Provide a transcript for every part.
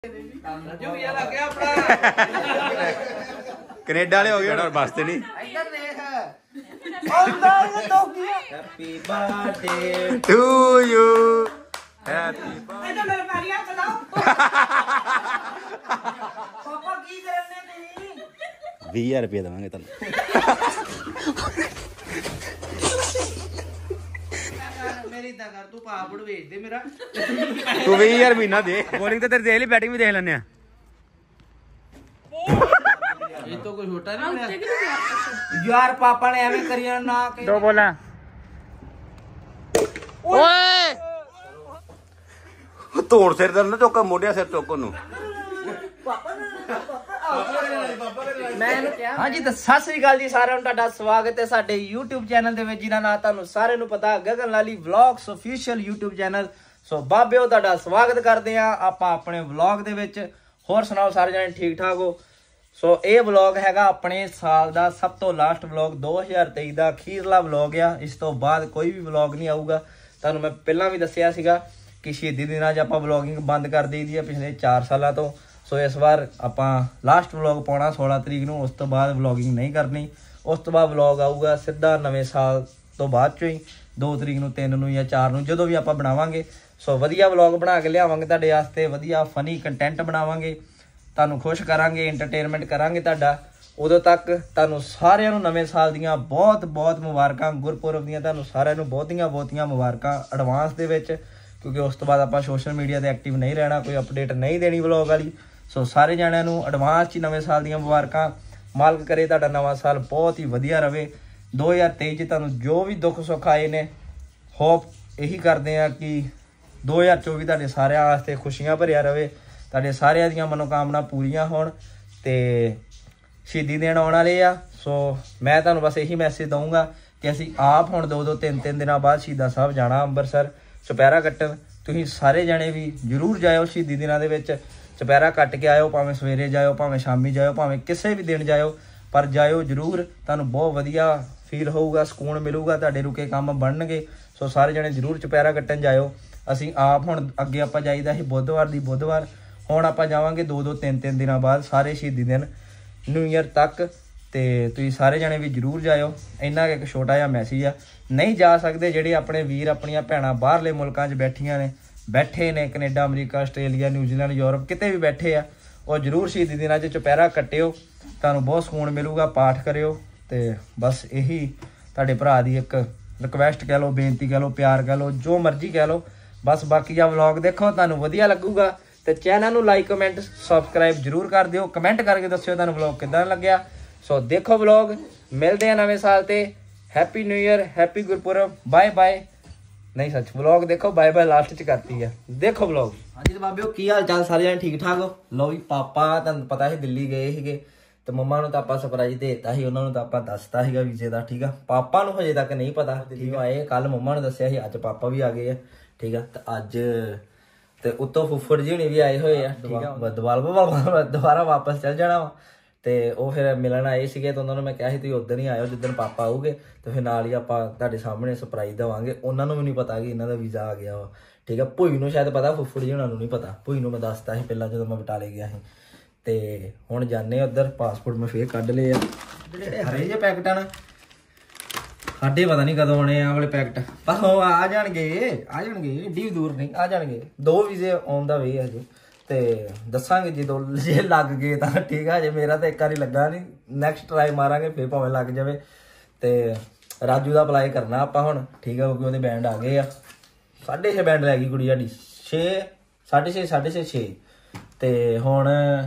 Canada वाले हो गए और बसते नहीं। Happy birthday to you. Happy पापा की करने तेरी 20,000 रुपया देवांगे तन। मेरी दगर तू पापड़ भेज दे मेरा तू 20,000 महीना दे। बॉलिंग तो तेरी देख ली, बैटिंग भी देख लेने। ये तो कोई छोटा नहीं यार। पापा ने एवं करिया ना के दो बोला। ओए तोड़ सिर दर ना चौका मोढ़िया सिर चौको नु। हाँ जी तो सत श्री अकाल जी साਰਿਆਂ ਨੂੰ ਤੁਹਾਡਾ ਸਵਾਗਤ ਹੈ ਸਾਡੇ YouTube ਚੈਨਲ ਦੇ ਵਿੱਚ, ਜਿਹਦਾ ਨਾਮ ਤੁਹਾਨੂੰ ਸਾਰਿਆਂ ਨੂੰ ਪਤਾ Gagan Lali vlogs official YouTube channel. So ਬਾਬਿਓ ਤੁਹਾਡਾ ਸਵਾਗਤ ਕਰਦੇ ਆ ਆਪਾਂ ਆਪਣੇ ਵਲੌਗ ਦੇ ਵਿੱਚ। ਹੋਰ ਸੁਣਾਓ ਸਾਰੇ ਜਣੇ ਠੀਕ ਠਾਕ ਹੋ? ਸੋ ਇਹ ਵਲੌਗ ਹੈਗਾ ਆਪਣੇ ਸਾਲ ਦਾ ਸਭ ਤੋਂ ਲਾਸਟ ਵਲੌਗ, 2023 ਦਾ ਅਖੀਰਲਾ ਵਲੌਗ ਆ। ਇਸ ਤੋਂ ਬਾਅਦ ਕੋਈ ਵੀ ਵਲੌਗ ਨਹੀਂ ਆਊਗਾ। ਤੁਹਾਨੂੰ ਮੈਂ ਪਹਿਲਾਂ ਵੀ ਦੱਸਿਆ ਸੀਗਾ ਕਿ ਸ਼ਹੀਦੀ ਦਿਨਾਂ 'ਚ ਆਪਾਂ ਵਲੌਗਿੰਗ ਬੰਦ ਕਰ ਦੇਈਦੀ ਆ ਪਿਛਲੇ 4 ਸਾਲਾਂ ਤੋਂ। ਸੋ ਇਸ ਵਾਰ ਆਪਾਂ ਲਾਸਟ ਵਲੌਗ ਪਾਉਣਾ 16 ਤਰੀਕ ਨੂੰ, ਉਸ ਤੋਂ ਬਾਅਦ ਵਲੌਗਿੰਗ ਨਹੀਂ ਕਰਨੀ। ਉਸ ਤੋਂ ਬਾਅਦ ਵਲੌਗ ਆਊਗਾ ਸਿੱਧਾ ਨਵੇਂ ਸਾਲ ਤੋਂ ਬਾਅਦ ਚੋਂ ਹੀ, 2 ਤਰੀਕ ਨੂੰ, 3 ਨੂੰ ਜਾਂ 4 ਨੂੰ, ਜਦੋਂ ਵੀ ਆਪਾਂ ਬਣਾਵਾਂਗੇ। ਸੋ ਵਧੀਆ ਵਲੌਗ ਬਣਾ ਕੇ ਲਿਆਵਾਂਗੇ ਤੁਹਾਡੇ ਵਾਸਤੇ, ਵਧੀਆ ਫਨੀ ਕੰਟੈਂਟ ਬਣਾਵਾਂਗੇ, ਤੁਹਾਨੂੰ ਖੁਸ਼ ਕਰਾਂਗੇ, ਐਂਟਰਟੇਨਮੈਂਟ ਕਰਾਂਗੇ ਤੁਹਾਡਾ। ਉਦੋਂ ਤੱਕ ਤੁਹਾਨੂੰ ਸਾਰਿਆਂ ਨੂੰ ਨਵੇਂ ਸਾਲ ਦੀਆਂ ਬਹੁਤ ਬਹੁਤ ਮੁਬਾਰਕਾਂ, ਗੁਰਪੁਰਬ ਦੀਆਂ ਤੁਹਾਨੂੰ ਸਾਰਿਆਂ ਨੂੰ ਬਹੁਤੀਆਂ ਬਹੁਤੀਆਂ ਮੁਬਾਰਕਾਂ ਐਡਵਾਂਸ ਦੇ ਵਿੱਚ, ਕਿਉਂਕਿ ਉਸ ਤੋਂ ਬਾਅਦ ਆਪਾਂ ਸੋਸ਼ਲ ਮੀਡੀਆ 'ਤੇ ਐਕਟਿਵ ਨਹੀਂ ਰਹਿਣਾ, ਕੋਈ ਅਪਡੇਟ ਨਹੀਂ ਦੇਣੀ ਵਲੌਗ ਵਾਲੀ। ਸੋ ਸਾਰੇ ਜਣਿਆਂ ਨੂੰ ਐਡਵਾਂਸ 'ਚ ਨਵੇਂ ਸਾਲ ਦੀਆਂ ਮੁਬਾਰਕਾਂ। ਮਾਲਕ ਕਰੇ ਤੁਹਾਡਾ ਨਵਾਂ ਸਾਲ ਬਹੁਤ ਹੀ ਵਧੀਆ ਰਵੇ। 2023 'ਚ ਤੁਹਾਨੂੰ ਜੋ ਵੀ ਦੁੱਖ ਸੁੱਖ ਆਏ ਨੇ, ਹੋਪ ਇਹੀ ਕਰਦੇ ਆ ਕਿ 2024 ਤੁਹਾਡੇ ਸਾਰਿਆਂ ਵਾਸਤੇ ਖੁਸ਼ੀਆਂ ਭਰਿਆ ਰਵੇ, ਤੁਹਾਡੇ ਸਾਰਿਆਂ ਦੀਆਂ ਮਨੋਕਾਮਨਾ ਪੂਰੀਆਂ ਹੋਣ। ਤੇ ਸ਼ਹੀਦੀ ਦੇਣ ਆਉਣ ਵਾਲੇ ਆ। ਸੋ ਮੈਂ ਤੁਹਾਨੂੰ ਬਸ ਇਹੀ ਮੈਸੇਜ ਦਊਂਗਾ ਕਿ ਅਸੀਂ ਆਪ ਹੁਣ 2-2 3-3 ਦਿਨਾਂ ਬਾਅਦ ਸ਼ਹੀਦਾਂ ਸਾਹਿਬ ਜਾਣਾ ਅੰਮ੍ਰਿਤਸਰ ਚੁਪਹਿਰਾ ਕੱਟਣ। ਤੁਸੀਂ ਸਾਰੇ ਜਣੇ ਵੀ ਜ਼ਰੂਰ ਜਾਇਓ ਸ਼ਹੀਦੀ ਦਿਨਾਂ ਦੇ ਵਿੱਚ, ਚੁਪਹਿਰਾ ਕੱਟ ਕੇ ਆਇਓ, ਭਾਵੇਂ ਸਵੇਰੇ ਜਾਇਓ, ਭਾਵੇਂ ਸ਼ਾਮੀ ਜਾਇਓ, ਭਾਵੇਂ ਕਿਸੇ ਵੀ ਦਿਨ ਜਾਇਓ, ਪਰ ਜਾਇਓ ਜ਼ਰੂਰ। ਤੁਹਾਨੂੰ ਬਹੁਤ ਵਧੀਆ ਫੀਲ ਹੋਊਗਾ, ਸਕੂਨ ਮਿਲੂਗਾ, ਤੁਹਾਡੇ ਰੁਕੇ ਕੰਮ ਬਣਨਗੇ। ਸੋ ਸਾਰੇ ਜਣੇ ਜ਼ਰੂਰ ਚੁਪਹਿਰਾ ਕੱਟਣ ਜਾਇਓ। ਅਸੀਂ ਆਪ ਹੁਣ ਅੱਗੇ ਆਪਾਂ ਜਾਈਦਾ ਸੀ ਬੁੱਧਵਾਰ ਦੀ ਬੁੱਧਵਾਰ, ਹੁਣ ਆਪਾਂ ਜਾਵਾਂਗੇ 2-2 3-3 ਦਿਨਾਂ ਬਾਅਦ ਸਾਰੇ ਸ਼ਹੀਦੀ ਦਿਨ ਨਿਊ ਈਅਰ ਤੱਕ। ਤੇ ਤੁਸੀਂ ਸਾਰੇ ਜਣੇ ਵੀ ਜ਼ਰੂਰ ਜਾਇਓ। ਇੰਨਾ ਇੱਕ ਛੋਟਾ ਜਿਹਾ ਮੈਸੇਜ ਆ। ਨਹੀਂ ਜਾ ਸਕਦੇ ਜਿਹੜੇ ਆਪਣੇ ਵੀਰ ਆਪਣੀਆਂ ਭੈਣਾਂ ਬਾਹਰਲੇ ਮੁਲਕਾਂ 'ਚ ਬੈਠੇ ਨੇ Canada, America, Australia, New Zealand, Europe, ਕਿਤੇ ਵੀ ਬੈਠੇ ਆ, ਉਹ ਜ਼ਰੂਰ ਸ਼ਹੀਦੀ ਦਿਨਾਂ 'ਚ ਚੁਪਹਿਰਾ ਕੱਟਿਓ, ਤੁਹਾਨੂੰ ਬਹੁਤ ਸਕੂਨ ਮਿਲੂਗਾ। ਪਾਠ ਕਰਿਓ। ਤੇ ਬਸ ਇਹੀ ਤੁਹਾਡੇ ਭਰਾ ਦੀ ਇੱਕ ਰਿਕਵੈਸਟ ਕਹਿ ਲਓ, ਬੇਨਤੀ ਕਹਿ ਲਓ, ਪਿਆਰ ਕਹਿ ਲਓ, ਜੋ ਮਰਜ਼ੀ ਕਹਿ ਲਓ। ਬਸ ਬਾਕੀ ਆ ਵਲੌਗ ਦੇਖੋ, ਤੁਹਾਨੂੰ ਵਧੀਆ ਲੱਗੂਗਾ। ਤੇ ਚੈਨਲ ਨੂੰ ਲਾਈਕ, ਕਮੈਂਟ, ਸਬਸਕ੍ਰਾਈਬ ਜ਼ਰੂਰ ਕਰ ਦਿਓ। ਕਮੈਂਟ ਕਰਕੇ ਦੱਸਿਓ ਤੁਹਾਨੂੰ ਵਲੌਗ ਕਿੱਦਾਂ ਲੱਗਿਆ। ਸੋ ਦੇਖੋ ਵਲੌਗ, ਮਿਲਦੇ ਆ ਨਵੇਂ ਸਾਲ ਤੇ। Happy new year, happy Gurpurab, bye bye. ਨਹੀਂ ਸੱਚ, ਵਲੌਗ ਦੇਖੋ, ਬਾਏ ਬਾਏ ਲਾਸਟ 'ਚ ਕਰਤੀ ਆ। ਦੇਖੋ ਵਲੌਗ। ਹਾਂਜੀ ਤੇ ਬਾਬਿਓ ਕੀ ਹਾਲ ਚਾਲ, ਸਾਰੇ ਜਣੇ ਠੀਕ ਠਾਕ ਹੋ? ਲਓ ਵੀ ਪਾਪਾ ਤੁਹਾਨੂੰ ਪਤਾ ਸੀ ਦਿੱਲੀ ਗਏ ਸੀਗੇ, ਤੇ ਮੰਮਾ ਨੂੰ ਤਾਂ ਆਪਾਂ ਸਰਪ੍ਰਾਈਜ਼ ਦੇ ਦਿੱਤਾ ਸੀ, ਉਹਨਾਂ ਨੂੰ ਤਾਂ ਆਪਾਂ ਦੱਸਤਾ ਸੀਗਾ ਵੀਜ਼ੇ ਦਾ। ਠੀਕ ਆ, ਪਾਪਾ ਨੂੰ ਹਜੇ ਤੱਕ ਨਹੀਂ ਪਤਾ। ਠੀਕ ਆਏ ਕੱਲ ਮੰਮਾ ਨੂੰ ਦੱਸਿਆ ਸੀ, ਅੱਜ ਪਾਪਾ ਵੀ ਆ ਗਏ ਆ। ਠੀਕ ਆ, ਤੇ ਅੱਜ ਤੇ ਉੱਤੋਂ ਫੁੱਫੜ ਜੀ ਹੁਣੀ ਵੀ ਆਏ ਹੋਏ ਆ। ਠੀਕ ਆ, ਦੁਬਾਰਾ ਵਾਪਸ ਚੱਲ ਜਾਣਾ ਵਾ। ਤੇ ਉਹ ਫਿਰ ਮਿਲਣ ਆਏ ਸੀਗੇ, ਤੇ ਉਹਨਾਂ ਨੂੰ ਮੈਂ ਕਿਹਾ ਸੀ ਤੁਸੀਂ ਉਦੋਂ ਹੀ ਆਇਓ ਜਿੱਦਣ ਪਾਪਾ ਆਊਗੇ, ਤੇ ਫਿਰ ਨਾਲ ਹੀ ਆਪਾਂ ਤੁਹਾਡੇ ਸਾਹਮਣੇ ਸਰਪ੍ਰਾਈਜ਼ ਦੇਵਾਂਗੇ। ਉਹਨਾਂ ਨੂੰ ਵੀ ਨਹੀਂ ਪਤਾ ਕਿ ਇਹਨਾਂ ਦਾ ਵੀਜ਼ਾ ਆ ਗਿਆ ਵਾ। ਠੀਕ ਆ, ਭੂਈ ਨੂੰ ਸ਼ਾਇਦ ਪਤਾ, ਫੁੱਫੜ ਜੀ ਉਹਨਾਂ ਨੂੰ ਨਹੀਂ ਪਤਾ। ਭੂਈ ਨੂੰ ਮੈਂ ਦੱਸਤਾ ਸੀ ਪਹਿਲਾਂ ਜਦੋਂ ਮੈਂ ਬਟਾਲੇ ਗਿਆ ਸੀ। ਤੇ ਹੁਣ ਜਾਂਦੇ ਉੱਧਰ, ਪਾਸਪੋਰਟ ਮੈਂ ਫੇਰ ਕੱਢ ਲਏ ਆ। ਜਿਹੜੇ ਹਰੇ ਜਿਹੇ ਪੈਕਟ ਆ ਨਾ, ਸਾਡੇ ਪਤਾ ਨਹੀਂ ਕਦੋਂ ਆਉਣੇ ਆ ਵਾਲੇ ਪੈਕਟ, ਪਰ ਉਹ ਆ ਜਾਣਗੇ ਏਡੀ ਦੂਰ ਨਹੀਂ, ਆ ਜਾਣਗੇ। 2 ਵੀਜ਼ੇ ਆਉਣ ਦਾ ਵੇ ਹਜੇ, ਤੇ ਦੱਸਾਂਗੇ ਜੇ ਲੱਗ ਗਏ ਤਾਂ ਠੀਕ ਆ। ਜੇ ਮੇਰਾ ਤਾਂ ਇੱਕ ਵਾਰੀ ਲੱਗਾ ਨਹੀਂ, ਨੈਕਸਟ ਟਰਾਈ ਮਾਰਾਂਗੇ, ਫਿਰ ਭਾਵੇਂ ਲੱਗ ਜਾਵੇ। ਤੇ ਰਾਜੂ ਦਾ ਅਪਲਾਈ ਕਰਨਾ ਆਪਾਂ ਹੁਣ। ਠੀਕ ਆ, ਕਿਉਂਕਿ ਉਹਦੇ ਬੈਂਡ ਆ ਗਏ ਆ। 6.5 ਬੈਂਡ ਲੈ ਗਈ ਕੁੜੀ ਸਾਡੀ, 6.5 ਤੇ ਹੁਣ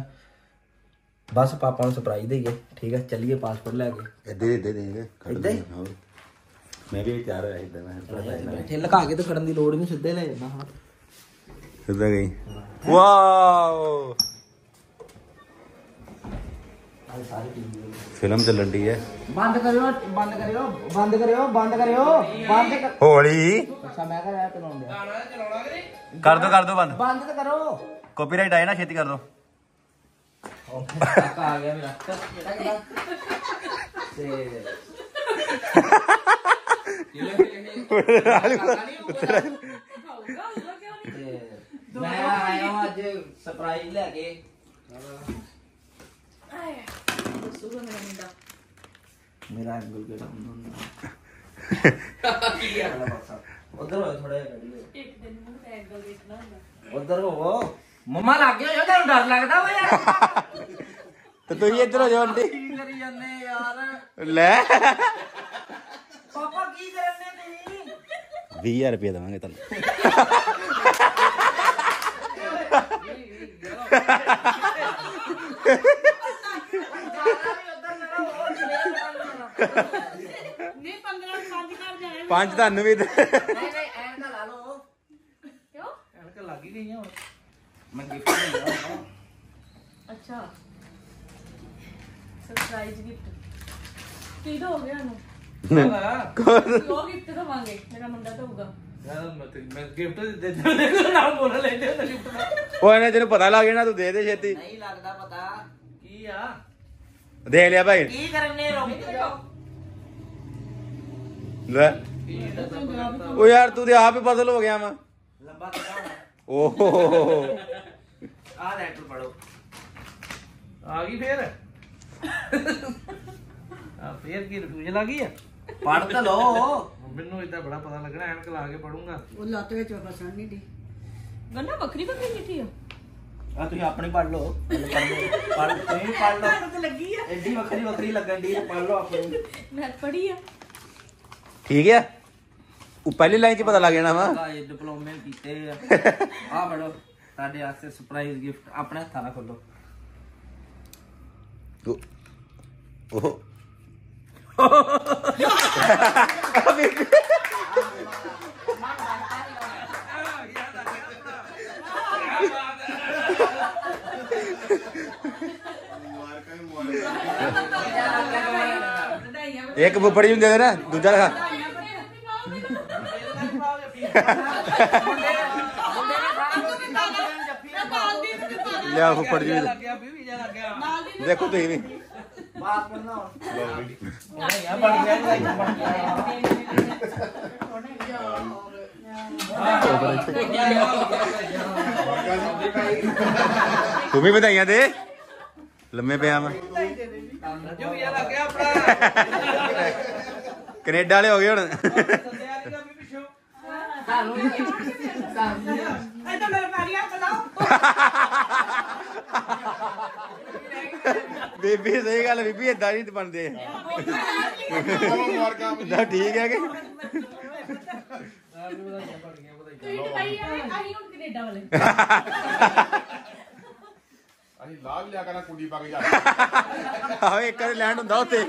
ਬਸ ਪਾਪਾ ਨੂੰ ਸਰਪ੍ਰਾਈਜ਼ ਦੇਈਏ। ਠੀਕ ਆ, ਚੱਲੀਏ ਪਾਸਪੋਰਟ ਲੈ ਕੇ। ਏਦਾਂ ਹੀ ਮੈਂ ਵੀ ਤਿਆਰ ਹੋਇਆ ਇਦਾਂ, ਮੈਂ ਬੈਠੇ ਲਗਾ ਕੇ ਤੇ ਖੜਨ ਦੀ ਲੋੜ ਨਹੀਂ, ਸਿੱਧੇ ਲੈ ਜਾਂਦਾ ਹੁਣ। ਸਿੱਧਾ ਗਈ। ਵਾਓ, ਫਿਲਮ ਚੱਲਣ ਦੀ ਹੈ। ਬੰਦ ਕਰਿਓ ਹੌਲੀ। ਅੱਛਾ ਮੈਂ ਕਿਹਾ ਚਲਾਉਂਦੇ ਕਰ ਦੋ ਬੰਦ ਤਾਂ ਕਰੋ। ਕਾਪੀਰਾਈਟ ਆਏ ਨਾ, ਛੇਤੀ ਕਰ ਦੋ। ਆ ਗਿਆ ਮੇਰਾ ਮੈਂ ਆਇਆ ਹਾਂ ਅੱਜ ਸਰਪ੍ਰਾਈਜ਼ ਲੈ ਕੇ ਦੱਸੂਗਾ ਮੇਰਾ ਮੁੰਡਾ ਮੇਰਾ ਐਂਗਲ ਕਿਹੜਾ ਹੁੰਦਾ ਕੀ ਹੈ ਉਧਰ ਹੋਏ ਥੋੜਾ ਜਿਹਾ ਕੱਢ ਲਿਓ ਇੱਕ ਦਿਨ ਮੂੰਹ ਤੇ ਐਂਗਲ ਦੇਖਣਾ ਹੁੰਦਾ ਉਧਰ ਹੋਵੋ ਮੰਮਾ ਲੱਗ ਗਿਆ ਯਾਰ ਤੈਨੂੰ ਡਰ ਲੱਗਦਾ ਵਾ ਯਾਰ ਤੇ ਤੁਸੀਂ ਇੱਧਰ ਹੋ ਜਾਓ ਆਂਟੀ ਕੀ ਕਰੀ ਜਾਂਦੇ ਯਾਰ ਲੈ ਪਾਪਾ ਕੀ ਕਰਨੇ ਤੁਸੀਂ 20000 ਰੁਪਏ ਦੇਵਾਂਗੇ ਤੁਹਾਨੂੰ ਨਹੀਂ 15 ਸਾਲ ਦੀ ਘਰ ਜਾਣਾ 5 ਤੁਹਾਨੂੰ ਵੀ ਨਹੀਂ ਐਨਕਾਂ ਲਾ ਲਓ ਕਿਉਂ ਐਨਕਾਂ ਲੱਗ ਹੀ ਗਈਆਂ ਹੁਣ ਮੈਂ ਗਿਫਟ ਲਿਆ ਅੱਛਾ ਸਰਪ੍ਰਾਈਜ਼ ਗਿਫਟ ਕੀ ਦੋਗੇ ਉਹਨੂੰ ਲੋ ਗਿਫਟ ਦਵਾਂਗੇ ਮੇਰਾ ਮੁੰਡਾ ਦਊਗਾ ਮੈਂ ਗਿਫਟ ਦੇ ਦੇ ਨਾ ਬੋਲ ਲੈਂਦੇ ਹੋ ਗਿਫਟ ਉਹ ਇਹਨੇ ਤੈਨੂੰ ਪਤਾ ਲੱਗ ਜਾਣਾ ਤੂੰ ਦੇ ਦੇ ਛੇਤੀ ਨਹੀਂ ਲੱਗਦਾ ਪਤਾ ਕੀ ਆ ਦੇ ਲਿਆ ਭਾਈ ਕੀ ਕਰਨੇ ਰੁਕ ਜਾਓ ਲੈ ਉਹ ਯਾਰ ਤੂੰ ਤੇ ਆਪ ਹੀ ਬਦਲ ਹੋ ਗਿਆ ਵਾ ਲੰਬਾ ਕਿਹੜਾ ਓਹੋ ਆ ਲੈਟਰ ਪੜੋ ਆ ਗਈ ਫੇਰ ਆ ਫੇਰ ਕੀ ਰਫਿਊਜ਼ਲ ਆ ਗਈ ਆ ਪੜ ਤਾਂ ਲਓ ਮੈਨੂੰ ਇਦਾਂ ਬੜਾ ਪਤਾ ਲੱਗਣਾ ਐਨਕ ਲਾ ਕੇ ਪੜੂੰਗਾ ਉਹ ਲੱਤ ਵਿੱਚ ਫਸਣ ਨਹੀਂ ਦੀ ਗੰਨਾ ਵੱਖਰੀ ਵੱਖਰੀ ਮਿੱਠੀ ਆ ਆ ਤੁਸੀਂ ਆਪਣੀ ਪੜ ਲਓ ਪੜ ਤੁਸੀਂ ਪੜ ਲਓ ਤੇ ਲੱਗੀ ਆ ਐਡੀ ਵੱਖਰੀ ਵੱਖਰੀ ਲੱਗਣ ਦੀ ਪੜ ਲਓ ਆਪਣੀ ਮੈਂ ਪੜੀ ਆ ਠੀਕ ਹੈ ਉਹ ਪਹਿਲੀ ਲਾਈਨ 'ਚ ਪਤਾ ਲੱਗ ਜਾਣਾ ਵਾ ਇਹ ਡਿਪਲੋਮੇ ਕੀਤੇ ਆ ਆ ਫੜੋ ਤੁਹਾਡੇ ਵਾਸਤੇ ਸਰਪ੍ਰਾਈਜ਼ ਗਿਫਟ ਆਪਣੇ ਹੱਥਾਂ ਨਾਲ ਖੋਲੋ ਉਹ ਇੱਕ ਬੁੱਬੜੀ ਹੁੰਦੇ ਨੇ ਨਾ ਦੂਜਾ ਲਗਾ ਲਿਆ ਫੁੱਫੜ ਜੀ ਦੇਖੋ ਤੁਸੀਂ ਵੀ ਬਾਤ ਕਰਨਾ ਨਹੀਂ ਆ ਬਣ ਗਿਆ ਬਣ ਤੂੰ ਵੀ ਵਧਾਈਆਂ ਦੇ ਲੰਮੇ ਪਿਆ ਮੈਂ ਰੱਜੂ ਵੀ ਲੱਗ ਗਿਆ ਆਪਣਾ ਕੈਨੇਡਾ ਵਾਲੇ ਹੋ ਗਏ ਹੁਣ ਐਦਾਂ ਮੇਰੇ ਪੈਰੀਆਂ ਚਲਾਓ ਬੀਬੀ ਸਹੀ ਗੱਲ ਬੀਬੀ ਏਦਾਂ ਨਹੀਂ ਬਣਦੇ ਤਾਂ ਠੀਕ ਹੈ ਕਿ ਤੁਸੀਂ ਦਵਾਈ ਆ ਅਸੀਂ ਹੁਣ ਕੈਨੇਡਾ ਵਾਲੇ ਅਸੀਂ ਲਾਗ ਲਿਆ ਕਰਾਂ ਕੁੰਡੀ ਪਾ ਕੇ ਜਾ ਆਹੋ ਇੱਕ ਵਾਰੀ ਲੈਂਡ ਹੁੰਦਾ ਉੱਥੇ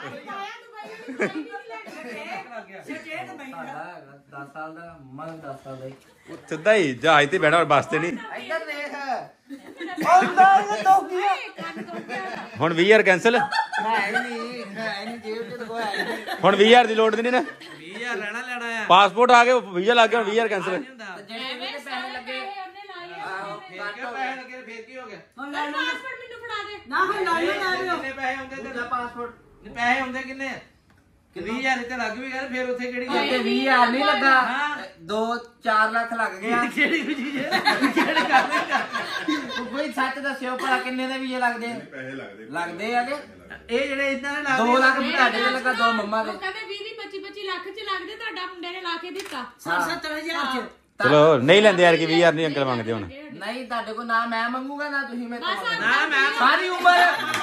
10 ਸਾਲ ਦਾ ਮਨ 10 ਸਾਲ ਦਾ ਸਿੱਧਾ ਹੀ ਜਹਾਜ਼ ਤੇ ਬੈਠਾ ਬੱਸ ਤੇ ਨਹੀਂ ਇੱਧਰ ਦੇਖ ਅੰਦਰ ਦੋਗੀਆ ਹੁਣ 20000 ਕੈਨਸਲ ਹੈ ਨਹੀਂ ਜੇਬ ਚ ਤਾਂ ਕੋਈ ਹੈ ਨਹੀਂ ਹੁਣ 20000 ਦੀ ਲੋੜ ਨਹੀਂ ਨਾ 20000 ਲੈਣਾ ਆ ਪਾਸਪੋਰਟ ਆ ਗਿਆ ਵੀਜ਼ਾ ਲੱਗ ਗਿਆ 20000 ਕੈਨਸਲ ਜਿਹੜੇ ਪੈਸੇ ਲੱਗੇ ਉਹਨੇ ਲਾਏ ਆ ਫੇਰ ਕਿਉਂ ਪੈਸੇ ਲੱਗੇ ਫੇਰ ਕੀ ਹੋ ਗਿਆ ਹੁਣ ਲੈ ਲਓ ਪਾਸਪੋਰਟ ਮੈਨੂੰ ਫੜਾ ਦੇ ਨਾ ਹੁਣ ਲੈ ਲਓ ਕਿੰਨੇ ਪੈਸੇ ਹੁੰਦੇ ਤੇਰਾ ਪਾਸਪੋਰਟ ਪੈਸੇ ਹੁੰਦੇ ਕਿੰਨੇ 20000 ਇੱਥੇ ਲੱਗ ਵੀ ਗਏ ਫੇਰ ਉੱਥੇ ਕਿਹੜੀ ਇੱਥੇ 20000 ਨਹੀਂ ਲੱਗਾ 2-4 ਲੱਖ ਲੱਗ ਗਿਆ ਕਿਹੜੀ ਚੀਜ਼ ਕਿਹੜੇ ਕਰਦੇ ਕੋਈ ਸੱਚ ਦੱਸਿਓ ਭਲਾ ਕਿੰਨੇ ਦੇ ਵੀਜ਼ੇ ਲੱਗਦੇ ਪੈਸੇ ਲੱਗਦੇ ਆ ਕਿ ਇਹ ਜਿਹੜੇ ਇਦਾਂ ਦੇ ਲੱਗਦੇ 2 ਲੱਖ ਤੁਹਾਡੇ ਤੇ ਲੱਗਾ 2 ਮੰਮਾ ਦੇ ਉਹ ਕਹਿੰਦੇ 20-25 ਲੱਖ ਚ ਲੱਗਦੇ ਤੁਹਾਡਾ ਮੁੰਡੇ ਨੇ ਲਾ ਕੇ ਦਿੱਤਾ 70,000 ਚ ਚਲੋ ਨਹੀਂ ਲੈਂਦੇ ਯਾਰ ਕਿ 20000 ਨਹੀਂ ਅੰਕਲ ਮੰਗਦੇ ਹੁਣ ਨਹੀਂ ਤੁਹਾਡੇ ਕੋਲ ਨਾ ਮੈਂ ਮੰਗੂਗਾ ਨਾ ਤੁਸੀਂ ਮੇਰੇ ਬਸ ਕੋਲ ਨਾ ਮੈਂ ਸਾਰੀ ਉਮਰ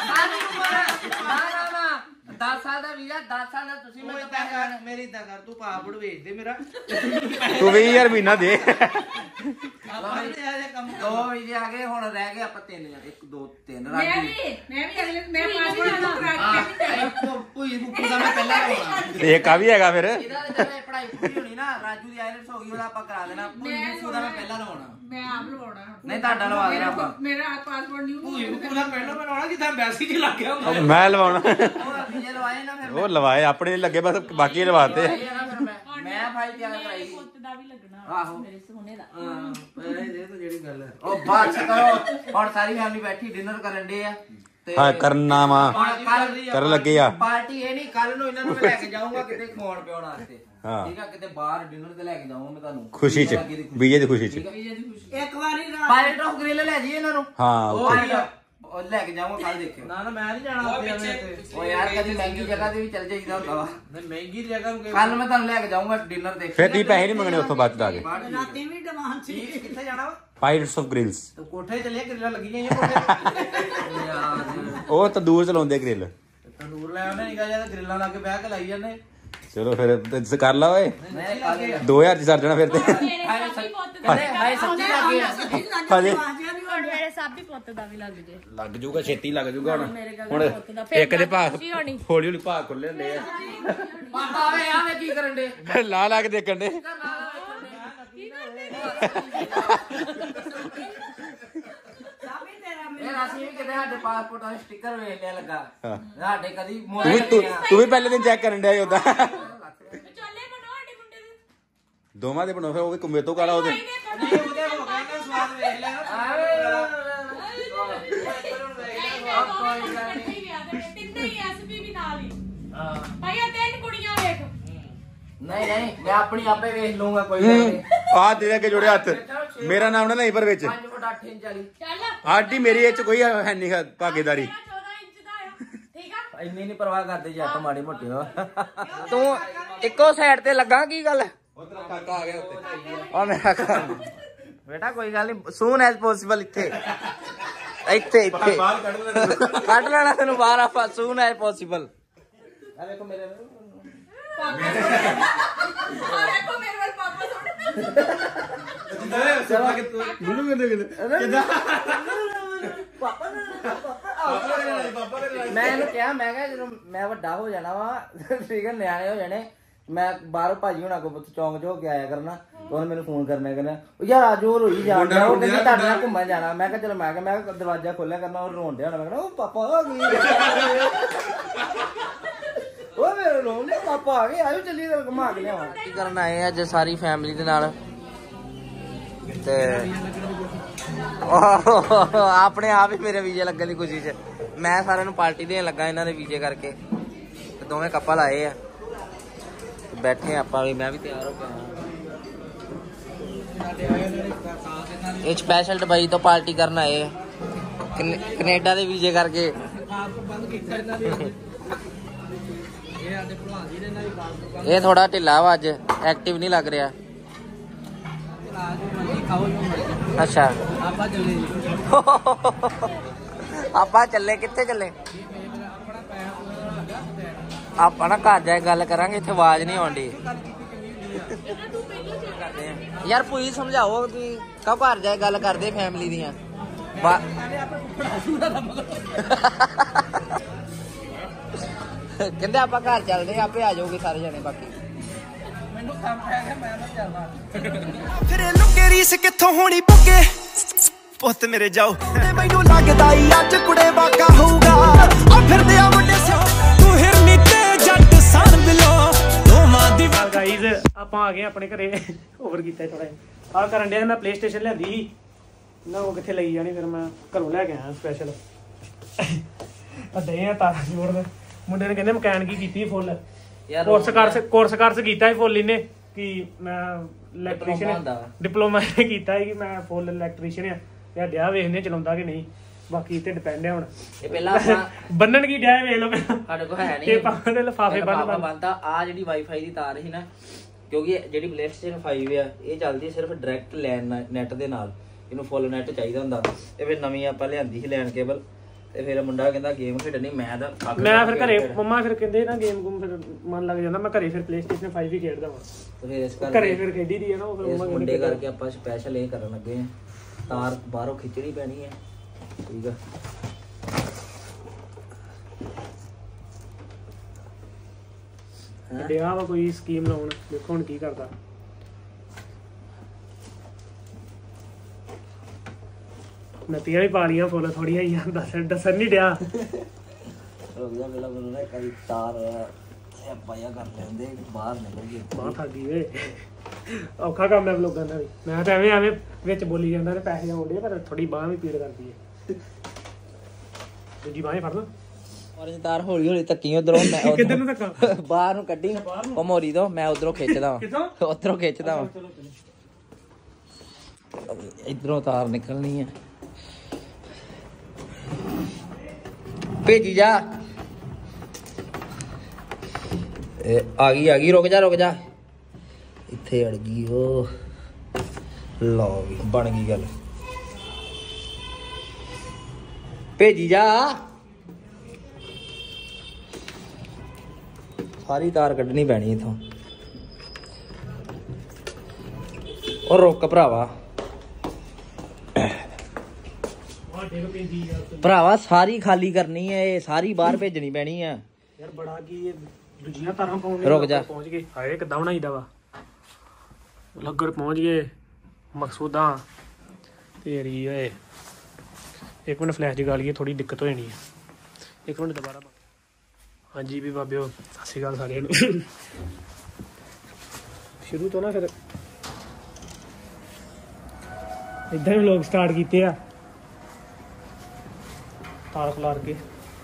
ਨਾ 10 ਸਾਲ ਦਾ ਵੀਜ਼ਾ 10 ਸਾਲ ਦਾ ਤੁਸੀਂ ਮੇਰੇ ਤੋਂ ਪੈਸੇ ਲੈਣੇ ਮੇਰੀ ਇਦਾਂ ਕਰ ਤੂੰ ਪਾਸਪੋਰਟ ਵੇਚ ਦੇ ਮੇਰਾ ਤੂੰ 20000 ਮਹੀਨਾ ਦੇ ਆਪਾਂ ਨੇ ਇਹ ਕੰਮ 2 ਵੀਜ਼ੇ ਆ ਗਏ ਹੁਣ ਰਹਿ ਗਏ ਆਪਾਂ 3 ਜਣੇ 1 2 3 ਮੈਂ ਵੀ ਅਗਲੇ ਮੈਂ ਪਾਸਪੋਰਟ ਨੂੰ ਕਰਾ ਕੇ ਭੂਈ ਭੁੱਪੂ ਦਾ ਮੈਂ ਪਹਿਲਾਂ ਹੋਣਾ ਤੇ ਇੱਕ ਆ ਵੀ ਹੈਗਾ ਫਿਰ ਇਹਦਾ ਜਦੋਂ ਪੜ੍ਹਾਈ ਪੂਰੀ ਹੋਣੀ ਨਾ ਰਾਜੂ ਦੀ ਆਇਲਟਸ ਹੋ ਗਈ ਉਹਦਾ ਆਪਾਂ ਕਰਾ ਦੇਣਾ ਭੂਈ ਭੁੱਪੂ ਦਾ ਮੈਂ ਪਹਿਲਾਂ ਲਵਾਉਣਾ ਮੈਂ ਆਪ ਲਵਾਉਣਾ ਨਹੀਂ ਤੁਹਾਡਾ ਲਵਾ ਦੇਣਾ ਆਪਾਂ ਮੇਰਾ ਪਾਸਪੋਰਟ ਨਹੀਂ ਭੂਈ ਭੁੱਪੂ ਦਾ ਪਹਿਲਾਂ ਬਣਾਉਣਾ ਜਿੱਦਾਂ ਮੈਸੇਜ ਲੱਗ ਗਿਆ ਹੁੰਦਾ ਮੈਂ ਲਵਾਉਣਾ ਉਹ ਵੀਜ਼ੇ ਲਵਾਏ ਨਾ ਫਿਰ ਉਹ ਲਵਾਏ ਆਪਣੇ ਨਹੀਂ ਲੱਗੇ ਬਸ ਬਾਕੀ ਲਵਾਤੇ ਮੈਂ ਫਾਈਲ ਤਿਆਰ ਕਰਾਈ ਪੁੱਤ ਦਾ ਵੀ ਲੱਗਣਾ ਆਹੋ ਮੇਰੇ ਸੋਨੇ ਦਾ ਹਾਂ ਇਹ ਤਾਂ ਜਿਹੜੀ ਗੱਲ ਹੈ ਉਹ ਬਾਤ ਕਰੋ ਹੁਣ ਸਾਰੀ ਫੈਮਿਲੀ ਬੈਠੀ ਡਿਨਰ ਕਰਨ ਦੇ ਆ ਤੇ ਹਾਂ ਕਰਨਾ ਵਾ ਹੁਣ ਕੱਲ ਕਰਨ ਲੱਗੇ ਆ ਪਾਰਟੀ ਇਹ ਨਹੀਂ ਕੱਲ ਨੂੰ ਇਹਨਾਂ ਨੂੰ ਮੈਂ ਲੈ ਕੇ ਜਾਊਂਗਾ ਕਿਤੇ ਖਵਾਉਣ ਪਿਆਉਣ ਵਾਸਤੇ ਹਾਂ। ਠੀਕ ਆ ਕਿਤੇ ਬਾਹਰ ਡਿਨਰ ਤੇ ਲੈ ਕੇ ਜਾਵਾਂ ਮੈਂ ਤੁਹਾਨੂੰ ਖੁਸ਼ੀ ਚ ਵਿਜੇ ਦੀ ਖੁਸ਼ੀ ਚ ਇੱਕ ਵਾਰੀ ਰਾਤ ਪਾਇਲਟ ਆਫ ਗ੍ਰਿਲ ਲੈ ਜੀ ਇਹਨਾਂ ਨੂੰ ਹਾਂ ਉਹ ਉੱਥੇ। ਉਹ ਲੈ ਕੇ ਜਾਵਾਂਗਾ ਕੱਲ ਦੇਖਿਓ ਨਾ ਨਾ ਮੈਂ ਨਹੀਂ ਜਾਣਾ ਉੱਥੇ ਉਹ ਯਾਰ ਕਦੀ ਮਹਿੰਗੀ ਜਗ੍ਹਾ ਤੇ ਵੀ ਚੱਲ ਜਾਈਦਾ ਹੁੰਦਾ ਵਾ ਮਹਿੰਗੀ ਜਗ੍ਹਾ ਨੂੰ ਕੱਲ ਮੈਂ ਤੁਹਾਨੂੰ ਲੈ ਕੇ ਜਾਊਂਗਾ ਡਿਨਰ ਤੇ ਫਿਰ ਤੁਸੀਂ ਪੈਸੇ ਨਹੀਂ ਮੰਗਣੇ ਉੱਥੋਂ ਬਾਅਦ ਚ ਆ ਕੇ। ਰਾਤੀ ਵੀ ਡਿਮਾਂਡ ਸੀ ਕਿੱਥੇ ਜਾਣਾ ਵਾ ਪਾਇਰਟਸ ਆਫ ਗ੍ਰਿਲਸ ਤੇ ਕੋਠੇ ਚੱਲੇ ਗ੍ਰਿਲਾਂ ਲੱਗੀ ਗਈਆਂ ਕੋਠੇ ਯਾਰ ਉਹ ਤੰਦੂਰ ਚਲਾਉਂਦੇ ਗ੍ਰਿਲ। ਤੰਦੂਰ ਲੈ ਆਉਣੇ ਨਿਕਾ ਜਾਂ ਗ੍ਰਿਲਾਂ ਲਾ ਕੇ ਬਹਿ ਕੇ ਲਾਈ ਜਾਂਦੇ ਚਲੋ ਫਿਰ ਤੇ ਕਰ ਲਾ ਓਏ ਮੈਂ ਕੱਲ 2000 ਚ ਸਰ ਜਾਣਾ ਫਿਰ ਤੇ ਮੇਰੇ ਸਾਬੀ ਪੁੱਤ ਦਾ ਹਾਏ ਸੱਚੀ ਲੱਗ ਗਿਆ ਹਜੇ ਹੁਣ ਮੇਰੇ ਸਾਬੀ ਪੁੱਤ ਦਾ ਵੀ ਲੱਗ ਜੇ ਲੱਗ ਜੂਗਾ ਛੇਤੀ ਲੱਗ ਜੂਗਾ ਮੇਰੇ ਗੱਲ ਹੁਣ ਪੁੱਤ ਦਾ ਇੱਕ ਦੇ ਭਾਗ ਖੁਸ਼ੀ ਹੋਣੀ। ਹੌਲੀ ਹੌਲੀ ਭਾਗ ਖੁੱਲੇ ਹੁੰਦੇ ਆ ਪਾਪਾ ਆਵੇ ਆਵੇ ਕੀ ਕਰਨ ਦੇ ਲਾ ਲਾ ਕੇ ਦੇਖਣ ਦੇ ਇਹ ਰਾਸੀ ਵੀ ਕਿਤੇ ਸਾਡੇ ਪਾਸਪੋਰਟਾਂ ਦੇ ਸਟicker ਵੇਖ ਲਿਆ ਲੱਗਾ ਸਾਡੇ ਕਦੀ ਤੂੰ ਵੀ ਪਹਿਲੇ ਦਿਨ ਚੈੱਕ ਕਰਨ ਡਿਆ ਸੀ ਉਦਾਂ ਚੱਲੇ ਬਣੋ ਸਾਡੇ ਮੁੰਡੇ ਦੇ ਦੋਵਾਂ ਦੇ ਬਣੋ ਫਿਰ ਉਹ ਵੀ ਕੁੰਬੇ ਤੋਂ ਕਾਲਾ ਉਹਦੇ ਨਹੀਂ ਉਹਦੇ ਹੋ ਗਿਆ ਨਾ ਸਵਾਦ ਵੇਖ ਲਿਆ ਨਹੀਂ ਨਹੀਂ ਮੈਂ ਆਪਣੀ ਆਪੇ ਵੇਖ ਲੂੰਗਾ ਕੋਈ ਗੱਲ ਨਹੀਂ ਆ ਤੇਰੇ ਅੱਗੇ ਜੋੜੇ ਹੱਥ ਮੇਰਾ ਨਾਮ ਨਾ ਨਹੀਂ ਪਰ ਵਿੱਚ 5 ਫੁੱਟ 8 ਇੰਚ ਵਾਲੀ ਆਡੀ ਮੇਰੀ ਇਹ ਚ ਕੋਈ ਹੈ ਨਹੀਂ ਭਾਗੀਦਾਰੀ ਇੰਨੀ ਨਹੀਂ ਪਰਵਾਹ ਕਰਦੇ ਜੱਟ ਮਾੜੀ ਮੋਟੀ ਹੋ ਤੂੰ ਇੱਕੋ ਸਾਈਡ ਤੇ ਲੱਗਾ ਕੀ ਗੱਲ ਉਧਰ ਕਾਕਾ ਆ ਗਿਆ ਉੱਤੇ ਉਹ ਮੇਰਾ ਬੇਟਾ ਕੋਈ ਗੱਲ ਨਹੀਂ ਸੂਨ ਐਜ਼ ਪੋਸੀਬਲ ਇੱਥੇ ਇੱਥੇ ਬਾਹਰ ਕੱਢ ਲੈ ਕੱਢ ਲੈਣਾ ਤੈਨੂੰ ਬਾਹਰ ਆਪਾਂ ਸੂਨ ਐਜ਼ ਪੋਸੀਬਲ ਆ ਵੇਖੋ ਮੇਰੇ ਮੈਂ ਇਹਨੂੰ ਕਿਹਾ ਮੈਂ ਕਿਹਾ ਜਦੋਂ ਮੈਂ ਵੱਡਾ ਹੋ ਜਾਣਾ ਵਾ ਠੀਕ ਹੈ ਨਿਆਣੇ ਹੋ ਜਾਣੇ ਮੈਂ ਬਾਹਰ ਭਾਜੀ ਹੋਣਾ ਕੋ ਚੌਂਕ ਚ ਹੋ ਕੇ ਆਇਆ ਕਰਨਾ ਉਹਨੇ ਮੈਨੂੰ ਫੋਨ ਕਰਨਾ ਕਹਿੰਦਾ ਉਹ ਯਾਰ ਅੱਜ ਉਹ ਰੋਈ ਜਾਣਾ ਉਹ ਕਹਿੰਦਾ ਤੁਹਾਡੇ ਨਾਲ ਘੁੰਮਣ ਜਾਣਾ ਮੈਂ ਕਿਹਾ ਚਲੋ ਮੈਂ ਕਿਹਾ ਦਰਵਾਜ਼ਾ ਖੋਲਿਆ ਕਰਨਾ ਉਹ ਰੋਣ ਡਿਆ ਹੋਣਾ ਮੈਂ ਕਹਿੰਦਾ ਉਹ ਪਾਪਾ ਆ ਗਏ ਉਹ ਮੇਰੇ ਰੋਣੇ ਪਾਪਾ ਆ ਗਏ ਆਜੋ ਚੱਲੀਏ ਤੇ ਘੁਮਾ ਕੇ ਲਿਆਵਾਂ ਕੀ ਕਰਨ ਆਏ ਅੱਜ ਸਾਰੀ ਫੈਮਿਲੀ ਦੇ ਨਾਲ ਤੇ ਆਪਣੇ ਆਪ ਹੀ ਮੇਰੇ ਵੀਜ਼ੇ ਲੱਗਣ ਦੀ ਖੁਸ਼ੀ ਚ ਮੈਂ ਸਾਰਿਆਂ ਨੂੰ ਪਾਰਟੀ ਦੇਣ ਲੱਗਾ ਇਹਨਾਂ ਦੇ ਵੀਜ਼ੇ ਕਰਕੇ ਤੇ ਦੋਵੇਂ ਕਪਲ ਆਏ ਆ ਬੈਠੇ ਆਪਾਂ ਵੀ ਮੈਂ ਵੀ ਤਿਆਰ ਹੋ ਗਿਆ ਇਹ ਸਪੈਸ਼ਲ ਦੁਬਈ ਤੋਂ ਪਾਰਟੀ ਕਰਨ ਆਏ ਆ ਕੈਨੇਡਾ ਦੇ ਵੀਜ਼ੇ ਕਰਕੇ ਇਹ ਥੋੜਾ ਢਿੱਲਾ ਵਾ ਅੱਜ ਐਕਟਿਵ ਨਹੀਂ ਲੱਗ ਰਿਹਾ ਅੱਛਾ ਆਪਾਂ ਚੱਲੇ ਕਿੱਥੇ ਚੱਲੇ ਆਪਾਂ ਨਾ ਘਰ ਜਾ ਕੇ ਗੱਲ ਕਰਾਂਗੇ ਇੱਥੇ ਆਵਾਜ਼ ਨਹੀਂ ਆਉਂਦੀ ਯਾਰ ਭੂਈ ਸਮਝਾਓ ਤੁਸੀਂ ਕਦੋਂ ਘਰ ਜਾ ਕੇ ਗੱਲ ਕਰਦੇ ਫੈਮਿਲੀ ਦੀਆਂ ਕਹਿੰਦੇ ਆਪਾਂ ਘਰ ਚੱਲਦੇ ਆਪੇ ਆ ਜਾਓਗੇ ਸਾਰੇ ਜਣੇ ਬਾਕੀ ਮੈਨੂੰ ਕੰਮ ਪੈ ਗਿਆ ਮੈਂ ਨਾ ਚੱਲਦਾ ਫਿਰ ਲੁਕੇ ਰੀਸ ਕਿੱਥੋਂ ਹੋਣੀ ਪੁੱਗੇ ਪੁੱਤ ਮੇਰੇ ਜਾਓ ਤੇ ਮੈਨੂੰ ਲੱਗਦਾ ਈ ਅੱਜ ਕੁੜੇ ਵਾਕਾ ਹੋਊਗਾ ਆ ਫਿਰਦੇ ਆ ਮੁੰਡੇ ਸਿਓ ਤੂੰ ਹਿਰਨੀ ਤੇ ਜੱਟ ਸਾਨ ਬਿਲੋ ਦੋਵਾਂ ਦੀ ਗਾਈਜ਼ ਆਪਾਂ ਆ ਗਏ ਆਪਣੇ ਘਰੇ ਓਵਰ ਕੀਤਾ ਥੋੜਾ ਆ ਕਰਨ ਡਿਆ ਮੈਂ ਪਲੇ ਸਟੇਸ਼ਨ ਲਿਆਂਦੀ ਨਾ ਉਹ ਕਿੱਥੇ ਲਈ ਜਾਣੀ ਫਿਰ ਮੈਂ ਘਰੋਂ ਲੈ ਕੇ ਆਇਆ ਸਪੈਸ਼ਲ ਅੱਡੇ ਆ ਤਾਰਾਂ ਜੋੜਨ ਮੁੰਡੇ ਨੇ ਕਹਿੰਦੇ ਮਕੈਨਿਕੀ ਕੀਤੀ ਫੁੱਲ ਕੋਰਸ ਕੀਤਾ ਸੀ ਫੁੱਲ ਇਹਨੇ ਕਿ ਮੈਂ ਇਲੈਕਟ੍ਰੀਸ਼ੀਅਨ ਡਿਪਲੋਮਾ ਕੀਤਾ ਕਿ ਮੈਂ ਫੁੱਲ ਇਲੈਕਟ੍ਰੀਸ਼ੀਅਨ ਆ ਤੇ ਡਿਆ ਵੇਖਦੇ ਚਲਾਉਂਦਾ ਕਿ ਨਹੀਂ ਬਾਕੀ ਇੱਥੇ ਡਿਪੈਂਡ ਹੈ ਹੁਣ ਇਹ ਪਹਿਲਾਂ ਬੰਨਣ ਕੀ ਡਿਆ ਵੇਖ ਲਓ ਸਾਡੇ ਕੋਲ ਹੈ ਨਹੀਂ ਤੇ ਪਾਪਾ ਦੇ ਲਿਫਾਫੇ ਬੰਦਾ ਆ ਜਿਹੜੀ ਵਾਈਫਾਈ ਦੀ ਤਾਰ ਸੀ ਨਾ ਕਿਉਂਕਿ ਜਿਹੜੀ PlayStation 5 ਆ ਇਹ ਚੱਲਦੀ ਸਿਰਫ ਡਾਇਰੈਕਟ ਲੈਨ ਨੈਟ ਦੇ ਨਾਲ ਇਹਨੂੰ ਫੁੱਲ ਨੈਟ ਚਾਹੀਦਾ ਹੁੰਦਾ ਤੇ ਫਿਰ ਨਵੀਂ ਆਪਾਂ ਲਿਆਂਦੀ ਸੀ ਲੈਨ ਕੇਬਲ ਤੇ ਫਿਰ ਮੁੰਡਾ ਕਹਿੰਦਾ ਗੇਮ ਖੇਡਣੀ ਮੈਂ ਫਿਰ ਘਰੇ ਮੰਮਾ ਫਿਰ ਕਹਿੰਦੇ ਨਾ ਗੇਮ ਗੂਮ ਫਿਰ ਮਨ ਲੱਗ ਜਾਂਦਾ ਮੈਂ ਘਰੇ ਫਿਰ PlayStation 5 ਹੀ ਖੇਡਦਾ ਵਾਂ ਤੇ ਫਿਰ ਇਸ ਕਰਕੇ ਘਰੇ ਫਿਰ ਖੇਡੀ ਦੀ ਹੈ ਨਾ ਉਹ ਫਿਰ ਮੰਮਾ ਮੁੰਡੇ ਕਰਕੇ ਆਪਾਂ ਸਪੈਸ਼ਲ ਇਹ ਕਰਨ ਲੱਗੇ ਆ ਤਾਰ ਬਾਹਰੋਂ ਖਿੱਚਣੀ ਪੈਣੀ ਹੈ ਠੀਕ ਆ ਡਿਆ ਵਾ ਕੋਈ ਸਕੀਮ ਲਾਉਣ ਦੇਖੋ ਹੁਣ ਕੀ ਕਰਦਾ ਨਤੀਆਂ ਵੀ ਪਾ ਲੀਆਂ ਫੁੱਲ ਥੋੜੀਆਂ ਹੀ ਦੱਸਣ ਨਹੀਂ ਡਿਆ ਰੁਕ ਜਾ ਪਹਿਲਾਂ ਮੈਨੂੰ ਨਾ ਕਦੀ ਤਾਰ ਪਾਇਆ ਕਰ ਲੈਂਦੇ ਬਾਹਰ ਨਿਕਲ ਗਏ ਬਾਹਰ ਥੱਕ ਗਈ ਵੇ ਔਖਾ ਕੰਮ ਹੈ ਵਲੋਗਾਂ ਦਾ ਵੀ ਮੈਂ ਤਾਂ ਐਵੇਂ ਵਿੱਚ ਬੋਲੀ ਜਾਂਦਾ ਤੇ ਪੈਸੇ ਆਉਂਦੇ ਪਰ ਥੋੜੀ ਬਾਂਹ ਵੀ ਪੀੜ ਕਰਦੀ ਹੈ ਦੂਜੀ ਬਾਂਹ ਹੀ ਫੜ ਲਾ ਔਰੰਜ ਤਾਰ ਹੌਲੀ ਹੌਲੀ ਧੱਕੀ ਉਧਰੋਂ ਮੈਂ ਕਿੱਧਰ ਨੂੰ ਧੱਕਾ ਬਾਹਰ ਨੂੰ ਕੱਢੀ ਉਹ ਮੋਰੀ ਤੋਂ ਮੈਂ ਉਧਰੋਂ ਖਿੱਚਦਾ ਵਾਂ ਕਿੱਥੋਂ ਉਧਰੋਂ ਖਿੱਚਦਾ ਵਾਂ ਚਲੋ ਚਲੋ ਇਧਰੋਂ ਤਾਰ ਨਿਕਲਣੀ ਆ ਭੇਜੀ ਜਾ ਆ ਗਈ ਰੁਕ ਜਾ ਇੱਥੇ ਅੜ ਗਈ ਉਹ ਲਓ ਵੀ ਬਣ ਗਈ ਗੱਲ ਭੇਜੀ ਜਾ ਸਾਰੀ ਤਾਰ ਕੱਢਣੀ ਪੈਣੀ ਇਥੋਂ ਉਹ ਰੁਕ ਭਰਾਵਾ ਭਰਾਵਾ ਸਾਰੀ ਖਾਲੀ ਕਰਨੀ ਹੈ ਇਹ ਸਾਰੀ ਬਾਹਰ ਭੇਜਣੀ ਪੈਣੀ ਆ ਯਾਰ ਬੜਾ ਕੀ ਇਹ ਦੂਜੀਆਂ ਤਾਰਾਂ ਪਾਉਣ ਰੁਕ ਜਾ ਪਹੁੰਚ ਗਏ ਹਾਏ ਕਿੱਦਾਂ ਬਣਾਈਦਾ ਵਾ ਲੱਗਰ ਪਹੁੰਚ ਗਏ ਮਕਸੂਦਾਂ ਤੇਰੀ ਓਏ ਇੱਕ ਮਿੰਟ ਫਲੈਸ਼ ਜਗਾ ਲਈਏ ਥੋੜੀ ਦਿੱਕਤ ਹੋ ਜਾਣੀ ਹੈ ਇੱਕ ਮਿੰਟ ਦੁਬਾਰਾ ਹਾਂਜੀ ਵੀ ਬਾਬਿਓ ਸਤਿ ਸ਼੍ਰੀ ਅਕਾਲ ਸਾਰਿਆਂ ਨੂੰ ਸ਼ੁਰੂ ਤੋਂ ਨਾ ਫਿਰ ਇਦਾਂ ਹੀ ਲੋਕ ਸਟਾਰਟ ਕੀਤੇ ਆ ਤਾਰ ਖਲਾਰ ਕੇ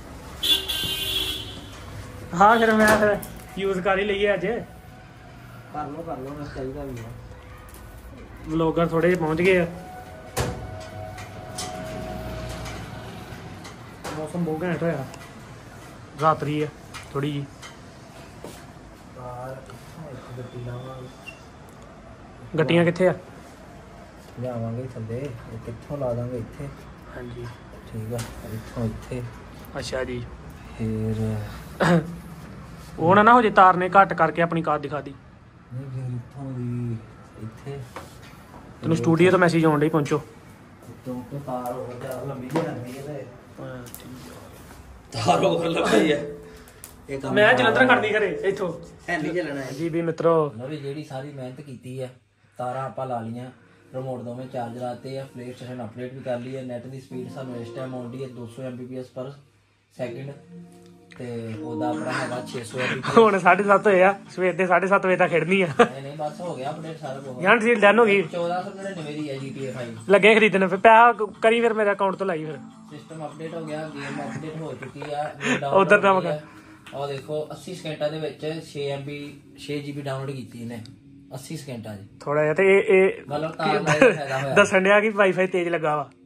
ਹਾਂ ਫਿਰ ਮੈਂ ਫਿਰ ਯੂਜ਼ ਕਰ ਹੀ ਲਈਏ ਅੱਜ ਕਰ ਲੋ ਮੈਂ ਚਾਹੀਦਾ ਵੀ ਆ ਵਲੋਗਰ ਥੋੜੇ ਜਿਹੇ ਪਹੁੰਚ ਗਏ ਆ ਮੌਸਮ ਬਹੁਤ ਘੈਂਟ ਹੋਇਆ ਰਾਤਰੀ ਆ ਥੋੜੀ ਜੀ ਗੱਟੀਆਂ ਕਿੱਥੇ ਆ ਲਿਆਵਾਂਗੇ ਥੱਲੇ ਕਿੱਥੋਂ ਲਾ ਦਾਂਗੇ ਇੱਥੇ ਹਾਂਜੀ ਠੀਕ ਆ ਇੱਥੋਂ ਇੱਥੇ ਅੱਛਾ ਜੀ ਫਿਰ ਉਹ ਨਾ ਹੋ ਜੇ ਤਾਰ ਨੇ ਘੱਟ ਕਰਕੇ ਆਪਣੀ ਕਾਰ ਦਿਖਾ ਦੀ ਨਹੀਂ ਫਿਰ ਇੱਥੋਂ ਦੀ ਇੱਥੇ ਤੈਨੂੰ ਸਟੂਡੀਓ ਤੋਂ ਮੈਸੇਜ ਆਉਣ ਡਈ ਪਹੁੰਚੋ ਤੋਂ ਤਾਰ ਹੋਰ ਜ਼ਿਆਦਾ ਲੰਬੀ ਹੋ ਜਾਂਦੀ ਹੈ ਤੇ ਤਾਰ ਹੋਰ ਲੰਬੀ ਹੈ ਇਹ ਕੰਮ ਮੈਂ ਜਲੰਧਰ ਖੜਨੀ ਘਰੇ ਇੱਥੋਂ ਹੈ ਨਹੀਂ ਚੱਲਣਾ ਜੀ ਵੀ ਮਿੱਤਰੋ ਨਵੀਂ ਜਿਹੜੀ ਸਾਰੀ ਮਿਹਨਤ ਕੀਤੀ ਆ ਤਾਰਾਂ ਆਪਾਂ ਲਾ ਲੀਆਂ ਰਿਮੋਟ ਦੋਵੇਂ ਚਾਰਜ ਲਾਤੇ ਆ ਪਲੇ ਸਟੇਸ਼ਨ ਅਪਡੇਟ ਵੀ ਕਰ ਲਈ ਹੈ ਨੈਟ ਦੀ ਸਪੀਡ ਸਾਨੂੰ ਇਸ ਟਾਈਮ ਆਉਂਦੀ ਹੈ 200 Mbps ਪਰ ਸੈਕਿੰਡ ਤੇ ਉਹਦਾ ਆਪਣਾ ਹੈਗਾ 600 Mbps ਹੁਣ 7:30 ਹੋਏ ਆ ਸਵੇਰ ਦੇ 7:30 ਵਜੇ ਤੱਕ ਖੇਡਣੀ ਆ ਨਹੀਂ ਬਸ ਹੋ ਗਿਆ ਅਪਡੇਟ ਸਾਰਾ ਕੁਝ ਯਾਰ ਡੀਲ ਡਨ ਹੋ ਗਈ 1499 ਦੀ ਹੈ GTA 5 ਲੱਗੇ ਖਰੀਦਣ ਫਿਰ ਪੈਸਾ ਕਰੀ ਫਿਰ ਮੇਰੇ ਅਕਾਊਂਟ ਤੋਂ ਲਾਈ ਫਿਰ ਸਿਸਟਮ ਅਪਡੇਟ ਹੋ ਗਿਆ ਗੇਮ ਅਪਡੇਟ ਹੋ ਚੁੱਕੀ ਆ ਉਧਰ ਦਾ ਮਗਾ ਆਹ ਦੇਖੋ 80 ਸਕਿੰਟਾਂ ਦੇ ਵਿੱਚ 6 GB ਡਾਊਨਲੋਡ ਕੀਤੀ ਇਹਨੇ 80 ਸਕਿੰਟਾਂ 'ਚ ਥੋੜਾ ਜਿਹਾ ਤੇ ਇਹ ਮਤਲਬ ਤਾਰ ਦਾ ਫਾਇਦਾ ਹੋਇਆ ਦੱਸਣ ਡਿਆ ਕਿ ਵਾਈਫਾਈ ਤੇਜ਼ ਲੱਗਾ ਵਾ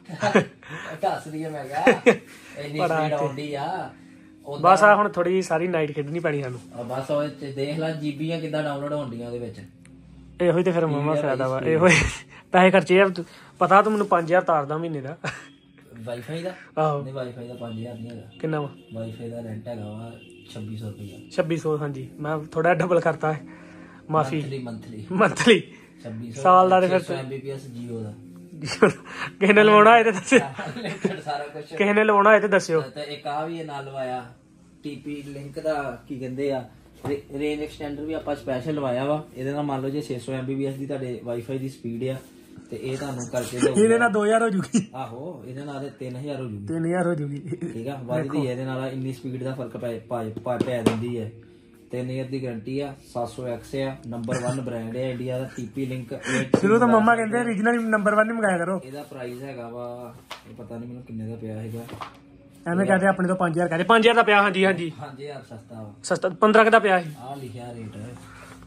ਦੱਸ ਰਹੀ ਹੈ ਮੈਂ ਕਿਹਾ ਇੰਨੀ ਸਪੀਡ ਆਉਂਦੀ ਆ ਬਸ ਆ ਹੁਣ ਥੋੜੀ ਜਿਹੀ ਸਾਰੀ ਨਾਈਟ ਖੇਡਣੀ ਪੈਣੀ ਸਾਨੂੰ ਬਸ ਉਹ ਚ ਦੇਖ ਲੈ ਜੀਬੀਆਂ ਕਿੱਦਾਂ ਡਾਊਨਲੋਡ ਹੁੰਦੀਆਂ ਉਹਦੇ ਵਿੱਚ ਇਹੋ ਹੀ ਤੇ ਫਿਰ ਮਾਮਾ ਫਾਇਦਾ ਵਾ ਇਹੋ ਪੈਸੇ ਖਰਚੇ ਆ ਪਤਾ ਤੂੰ ਮੈਨੂੰ 5000 ਤਾਰਦਾ ਮਹੀਨੇ ਦਾ ਵਾਈਫਾਈ ਦਾ ਆਹੋ ਨਹੀਂ ਵਾਈਫਾਈ ਦਾ 5000 ਨਹੀਂ ਹੈਗਾ ਕਿੰਨਾ ਵਾ ਵਾਈਫਾਈ ਦਾ ਰੈਂਟ ਹੈਗਾ ਵਾ 2600 ਰੁਪਇਆ 2600 ਹਾਂਜੀ ਮੈਂ ਥੋੜਾ ਡਬਲ ਕਰਤਾ ਹੈ ਮਾਫੀ ਮੰਥਲੀ ਮੰਥਲੀ 2600 ਸਾਲ ਦਾ ਤੇ ਫਿਰ Mbps ਜੀਓ ਦਾ ਕਿਸੇ ਨੇ ਲਵਾਉਣਾ ਹੋਏ ਤੇ ਦੱਸਿਓ ਸਾਰਾ ਕੁਝ ਕਿਸੇ ਨੇ ਲਵਾਉਣਾ ਹੋਏ ਤੇ ਦੱਸਿਓ ਤੇ ਇੱਕ ਆ ਵੀ ਇਹ ਨਾਲ ਲਵਾਇਆ TP ਲਿੰਕ ਦਾ ਕੀ ਕਹਿੰਦੇ ਆ ਰੇਂਜ ਐਕਸਟੈਂਡਰ ਵੀ ਆਪਾਂ ਸਪੈਸ਼ਲ ਲਵਾਇਆ ਵਾ ਇਹਦੇ ਨਾਲ ਮੰਨ ਲਓ ਜੇ 600 Mbps ਦੀ ਤੁਹਾਡੇ ਵਾਈਫਾਈ ਦੀ ਸਪੀਡ ਆ ਤੇ ਇਹ ਤੁਹਾਨੂੰ ਕਰਕੇ ਦੋ ਇਹਦੇ ਨਾਲ 2000 ਹੋ ਜੂਗੀ ਆਹੋ ਇਹਦੇ ਨਾਲ 3000 ਹੋ ਜੂਗੀ 3000 ਹੋ ਜੂਗੀ ਠੀਕ ਆ ਵੱਧਦੀ ਇਹਦੇ ਨਾਲ ਇੰਨੀ ਸਪੀਡ ਦਾ ਫਰਕ ਪੈ ਦਿੰਦੀ ਹੈ 3 ਈਅਰ ਦੀ ਗਾਰੰਟੀ ਆ 700X ਆ ਨੰਬਰ 1 ਬ੍ਰਾਂਡ ਹੈ ਇੰਡੀਆ ਦਾ TP ਲਿੰਕ ਸ਼ੁਰੂ ਤੋਂ ਮੰਮਾ ਕਹਿੰਦੇ origignal ਨੰਬਰ 1 ਹੀ ਮੰਗਾਇਆ ਕਰੋ ਇਹਦਾ ਪ੍ਰਾਈਸ ਹੈਗਾ ਵਾ ਇਹ ਪਤਾ ਨਹੀਂ ਮੈਨੂੰ ਕਿੰਨੇ ਦਾ ਪਿਆ ਹੈਗਾ ਐਵੇਂ ਕਹਦੇ ਆਪਣੇ ਤੋਂ 5000 ਕਹਦੇ 5000 ਦਾ ਪਿਆ ਹਾਂਜੀ ਹਾਂਜੀ 5000 ਸਸਤਾ ਵਾ ਸਸਤਾ 15 ਦਾ ਪਿਆ ਸੀ ਆ ਲਿਖਿਆ ਰੇਟ ਹੈ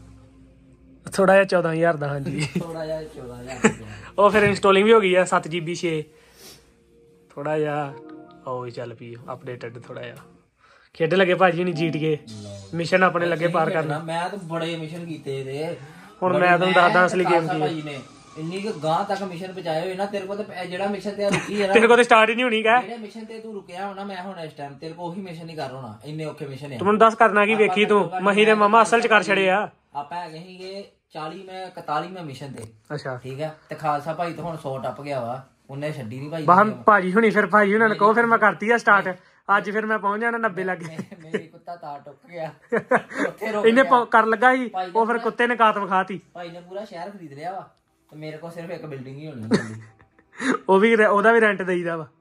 ਥੋੜਾ ਜਿਹਾ 14000 ਦਾ ਹਾਂਜੀ ਥੋੜਾ ਜਿਹਾ 14000 ਉਹ ਫਿਰ ਇੰਸਟਾਲਿੰਗ ਵੀ ਹੋ ਗਈ ਆ 7GB 6 ਥੋੜਾ ਜਿਹਾ ਉਹ ਵੀ ਚੱਲ ਪਈ ਅਪਡੇਟਡ ਥੋੜਾ ਜਿਹਾ ਖੇਡ ਲੱਗੇ ਭਾਜੀ ਨਹੀਂ ਜੀਤ ਗਏ ਮਿਸ਼ਨ ਆਪਣੇ ਲੱਗੇ ਪਾਰ ਕਰਨਾ ਮੈਂ ਤਾਂ ਬੜੇ ਮਿਸ਼ਨ ਕੀਤੇ ਇਹਦੇ ਹੁਣ ਮੈਂ ਤੁਹਾਨੂੰ ਦੱਸਦਾ ਅਸਲੀ ਗੇਮ ਕੀ ਭਾਜੀ ਨੇ ਇੰਨੀ ਕੁ ਗਾਂ ਤੱਕ ਮਿਸ਼ਨ ਪਹੁੰਚਾਏ ਹੋਏ ਨਾ ਤੇਰੇ ਕੋਲ ਤੇ ਜਿਹੜਾ ਮਿਸ਼ਨ ਤੇ ਰੁਕੀ ਹੈ ਨਾ ਤੇਰੇ ਕੋਲ ਤੇ ਸਟਾਰਟ ਹੀ ਨਹੀਂ ਹੋਣੀ ਕਾ ਜਿਹੜੇ ਮਿਸ਼ਨ ਤੇ ਤੂੰ ਰੁਕਿਆ ਹੋਣਾ ਮੈਂ ਹੁਣ ਇਸ ਟਾਈਮ ਤੇਰੇ ਕੋਲ ਉਹੀ ਮਿਸ਼ਨ ਨਹੀਂ ਕਰ ਹੋਣਾ ਇੰਨੇ ਔਖੇ ਮਿਸ਼ਨ ਆ ਤੂੰ ਮੈਨੂੰ ਦੱਸ ਕਰਨਾ ਕੀ ਵੇਖੀ ਤੂੰ ਮਹੀ ਦੇ ਮਾਮਾ ਅਸਲ ਚ ਕਰ ਛੜੇ ਆ ਆਪਾਂ ਹੈਗੇ ਸੀਗੇ 41 ਮੈਂ ਮਿਸ਼ਨ ਤੇ ਅੱਛਾ ਠੀਕ ਹੈ ਤੇ ਖਾਲਸਾ ਭਾਈ ਤਾਂ ਹੁਣ 100 ਟੱਪ ਗਿਆ ਵਾ ਉਹਨੇ ਛੱਡੀ ਨਹੀਂ ਭਾਈ ਬਾਹਰ ਭਾਜੀ ਹੁਣੀ ਫਿਰ ਭਾਜੀ ਉਹਨਾਂ ਨੇ ਕਹੋ ਫਿਰ ਮੈਂ ਕਰਤੀ ਆ ਸਟਾਰਟ ਅੱਜ ਫਿਰ ਮੈਂ ਪਹੁੰਚ ਜਾਣਾ 90 ਲੱਗੇ ਮੇਰੀ ਕੁੱਤਾ ਤਾਰ ਟੁੱਕ ਗਿਆ ਉੱਥੇ ਰੁਕ ਇਹਨੇ ਕਰ ਲੱਗਾ ਸੀ ਉਹ ਫਿਰ ਕੁੱਤੇ ਨੇ ਕਾਤ ਵਿਖਾਤੀ ਭਾਈ ਨੇ ਪੂਰਾ ਸ਼ਹਿਰ ਖਰੀਦ ਲਿਆ ਵਾ ਤੇ ਮੇਰੇ ਕੋਲ ਸਿਰਫ ਇੱਕ ਬਿਲਡਿੰਗ ਹੀ ਹੋਣੀ ਹੈ ਉਹ ਵੀ ਉਹਦਾ ਵੀ ਰੈਂਟ ਦੇਈਦਾ ਵਾ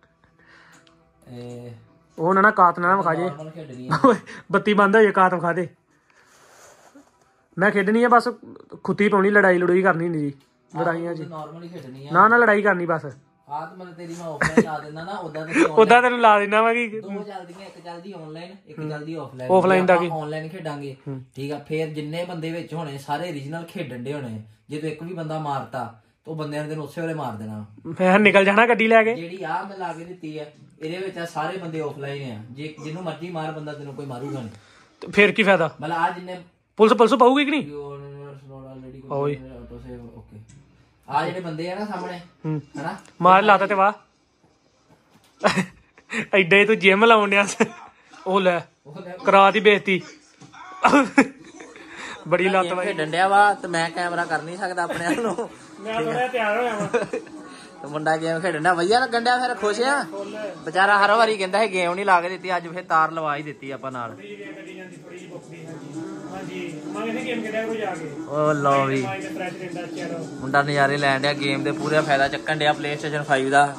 ਉਹ ਨਾ ਕਾਤ ਨਾ ਵਿਖਾ ਜੇ ਬੱਤੀ ਬੰਦ ਹੋ ਜੇ ਕਾਤ ਵਿਖਾ ਦੇ ਮੈਂ ਖੇਡਣੀ ਆ ਬਸ ਖੁੱਤੀ ਪਾਉਣੀ ਲੜਾਈ ਲੜੂਈ ਕਰਨੀ ਨਹੀਂ ਜੀ ਲੜਾਈਆਂ ਜੀ ਨਾਰਮਲੀ ਖੇਡਣੀ ਆ ਨਾ ਲੜਾਈ ਕਰਨੀ ਬਸ ਹਾਂ ਤੇ ਮੈਂ ਤੇਰੀ ਮੈਂ ਆਫਲਾਈਨ ਲਾ ਦਿੰਦਾ ਨਾ ਉਦਾਂ ਤੈਨੂੰ ਲਾ ਦੇਣਾ ਵਾ ਕਿ ਦੋ ਚੱਲਦੀਆਂ, ਇੱਕ ਚੱਲਦੀ ਆਨਲਾਈਨ, ਇੱਕ ਚੱਲਦੀ ਆਫਲਾਈਨ। ਆਫਲਾਈਨ ਦਾ ਕੀ? ਆਨਲਾਈਨ ਖੇਡਾਂਗੇ ਠੀਕ ਆ, ਫੇਰ ਜਿੰਨੇ ਬੰਦੇ ਵਿੱਚ ਹੋਣੇ ਸਾਰੇ ਓਰੀਜਨਲ ਖੇਡਣ ਦੇ ਹੋਣੇ। ਜੇ ਤੂੰ ਇੱਕ ਵੀ ਬੰਦਾ ਮਾਰਤਾ ਤਾਂ ਉਹ ਬੰਦਿਆਂ ਨੇ ਤੈਨੂੰ ਉਸੇ ਵੇਲੇ ਮਾਰ ਦੇਣਾ। ਮੈਂ ਨਿਕਲ ਜਾਣਾ ਗੱਡੀ ਲੈ ਕੇ। ਜਿਹੜੀ ਆ ਮੈਂ ਲਾ ਕੇ ਦਿੱਤੀ ਹੈ ਇਹਦੇ ਵਿੱਚ ਆ ਸਾਰੇ ਬੰਦੇ ਆਫਲਾਈਨ ਆ, ਜੇ ਜਿਹਨੂੰ ਮਰਜ਼ੀ ਮਾਰ ਬੰਦਾ ਤੈਨੂੰ ਕੋਈ ਮਾਰੂਗਾ ਨਹੀਂ। ਫੇਰ ਕੀ ਫਾਇਦਾ? ਮਤਲਬ ਆ ਜਿੰਨੇ ਪੁਲਿਸ ਪਾਊਗੀ ਕਿ ਨਹੀਂ? ਓਕੇ ਆ ਜਿਹੜੇ ਬੰਦੇ ਆ ਨਾ ਸਾਹਮਣੇ ਹਨਾ ਮਾਰ ਲਾਤਾ ਤੇ ਵਾਹ ਐਡੇ ਤੂੰ ਜਿਮ ਲਾਉਣ ਡਿਆ ਉਹ ਲੈ ਕਰਾ ਦੀ ਬੇਇੱਜ਼ਤੀ ਬੜੀ ਲੱਤ ਵਾਈ ਖੇਡਣ ਡਿਆ ਵਾ ਤੇ ਮੈਂ ਕੈਮਰਾ ਕਰ ਨਹੀਂ ਸਕਦਾ ਆਪਣੇ ਆਪ ਨੂੰ। ਮੈਂ ਥੋੜਾ ਤਿਆਰ ਹੋਇਆ ਵਾ ਤੇ ਮੁੰਡਾ ਗੇਮ ਖੇਡਣ ਡਿਆ, ਵਧੀਆ ਲੱਗਣ ਡਿਆ। ਫਿਰ ਖੁਸ਼ ਆ ਵਿਚਾਰਾ, ਹਰ ਵਾਰੀ ਕਹਿੰਦਾ ਹੈ ਗੇਮ ਨਹੀਂ ਲਾ ਕੇ ਦਿੱਤੀ, ਅੱਜ ਫਿਰ ਤਾਰ ਲਵਾ ਹੀ ਦਿੱਤੀ ਆਪਾਂ ਨਾਲ। ਉਹ ਲਓ ਵੀ ਮੁੰਡਾ ਨਜ਼ਾਰੇ ਲੈਣ ਡਿਆ ਗੇਮ ਦੇ, ਪੂਰਾ ਫਾਇਦਾ ਚੱਕਣ ਡਿਆ PlayStation 5 ਦਾ।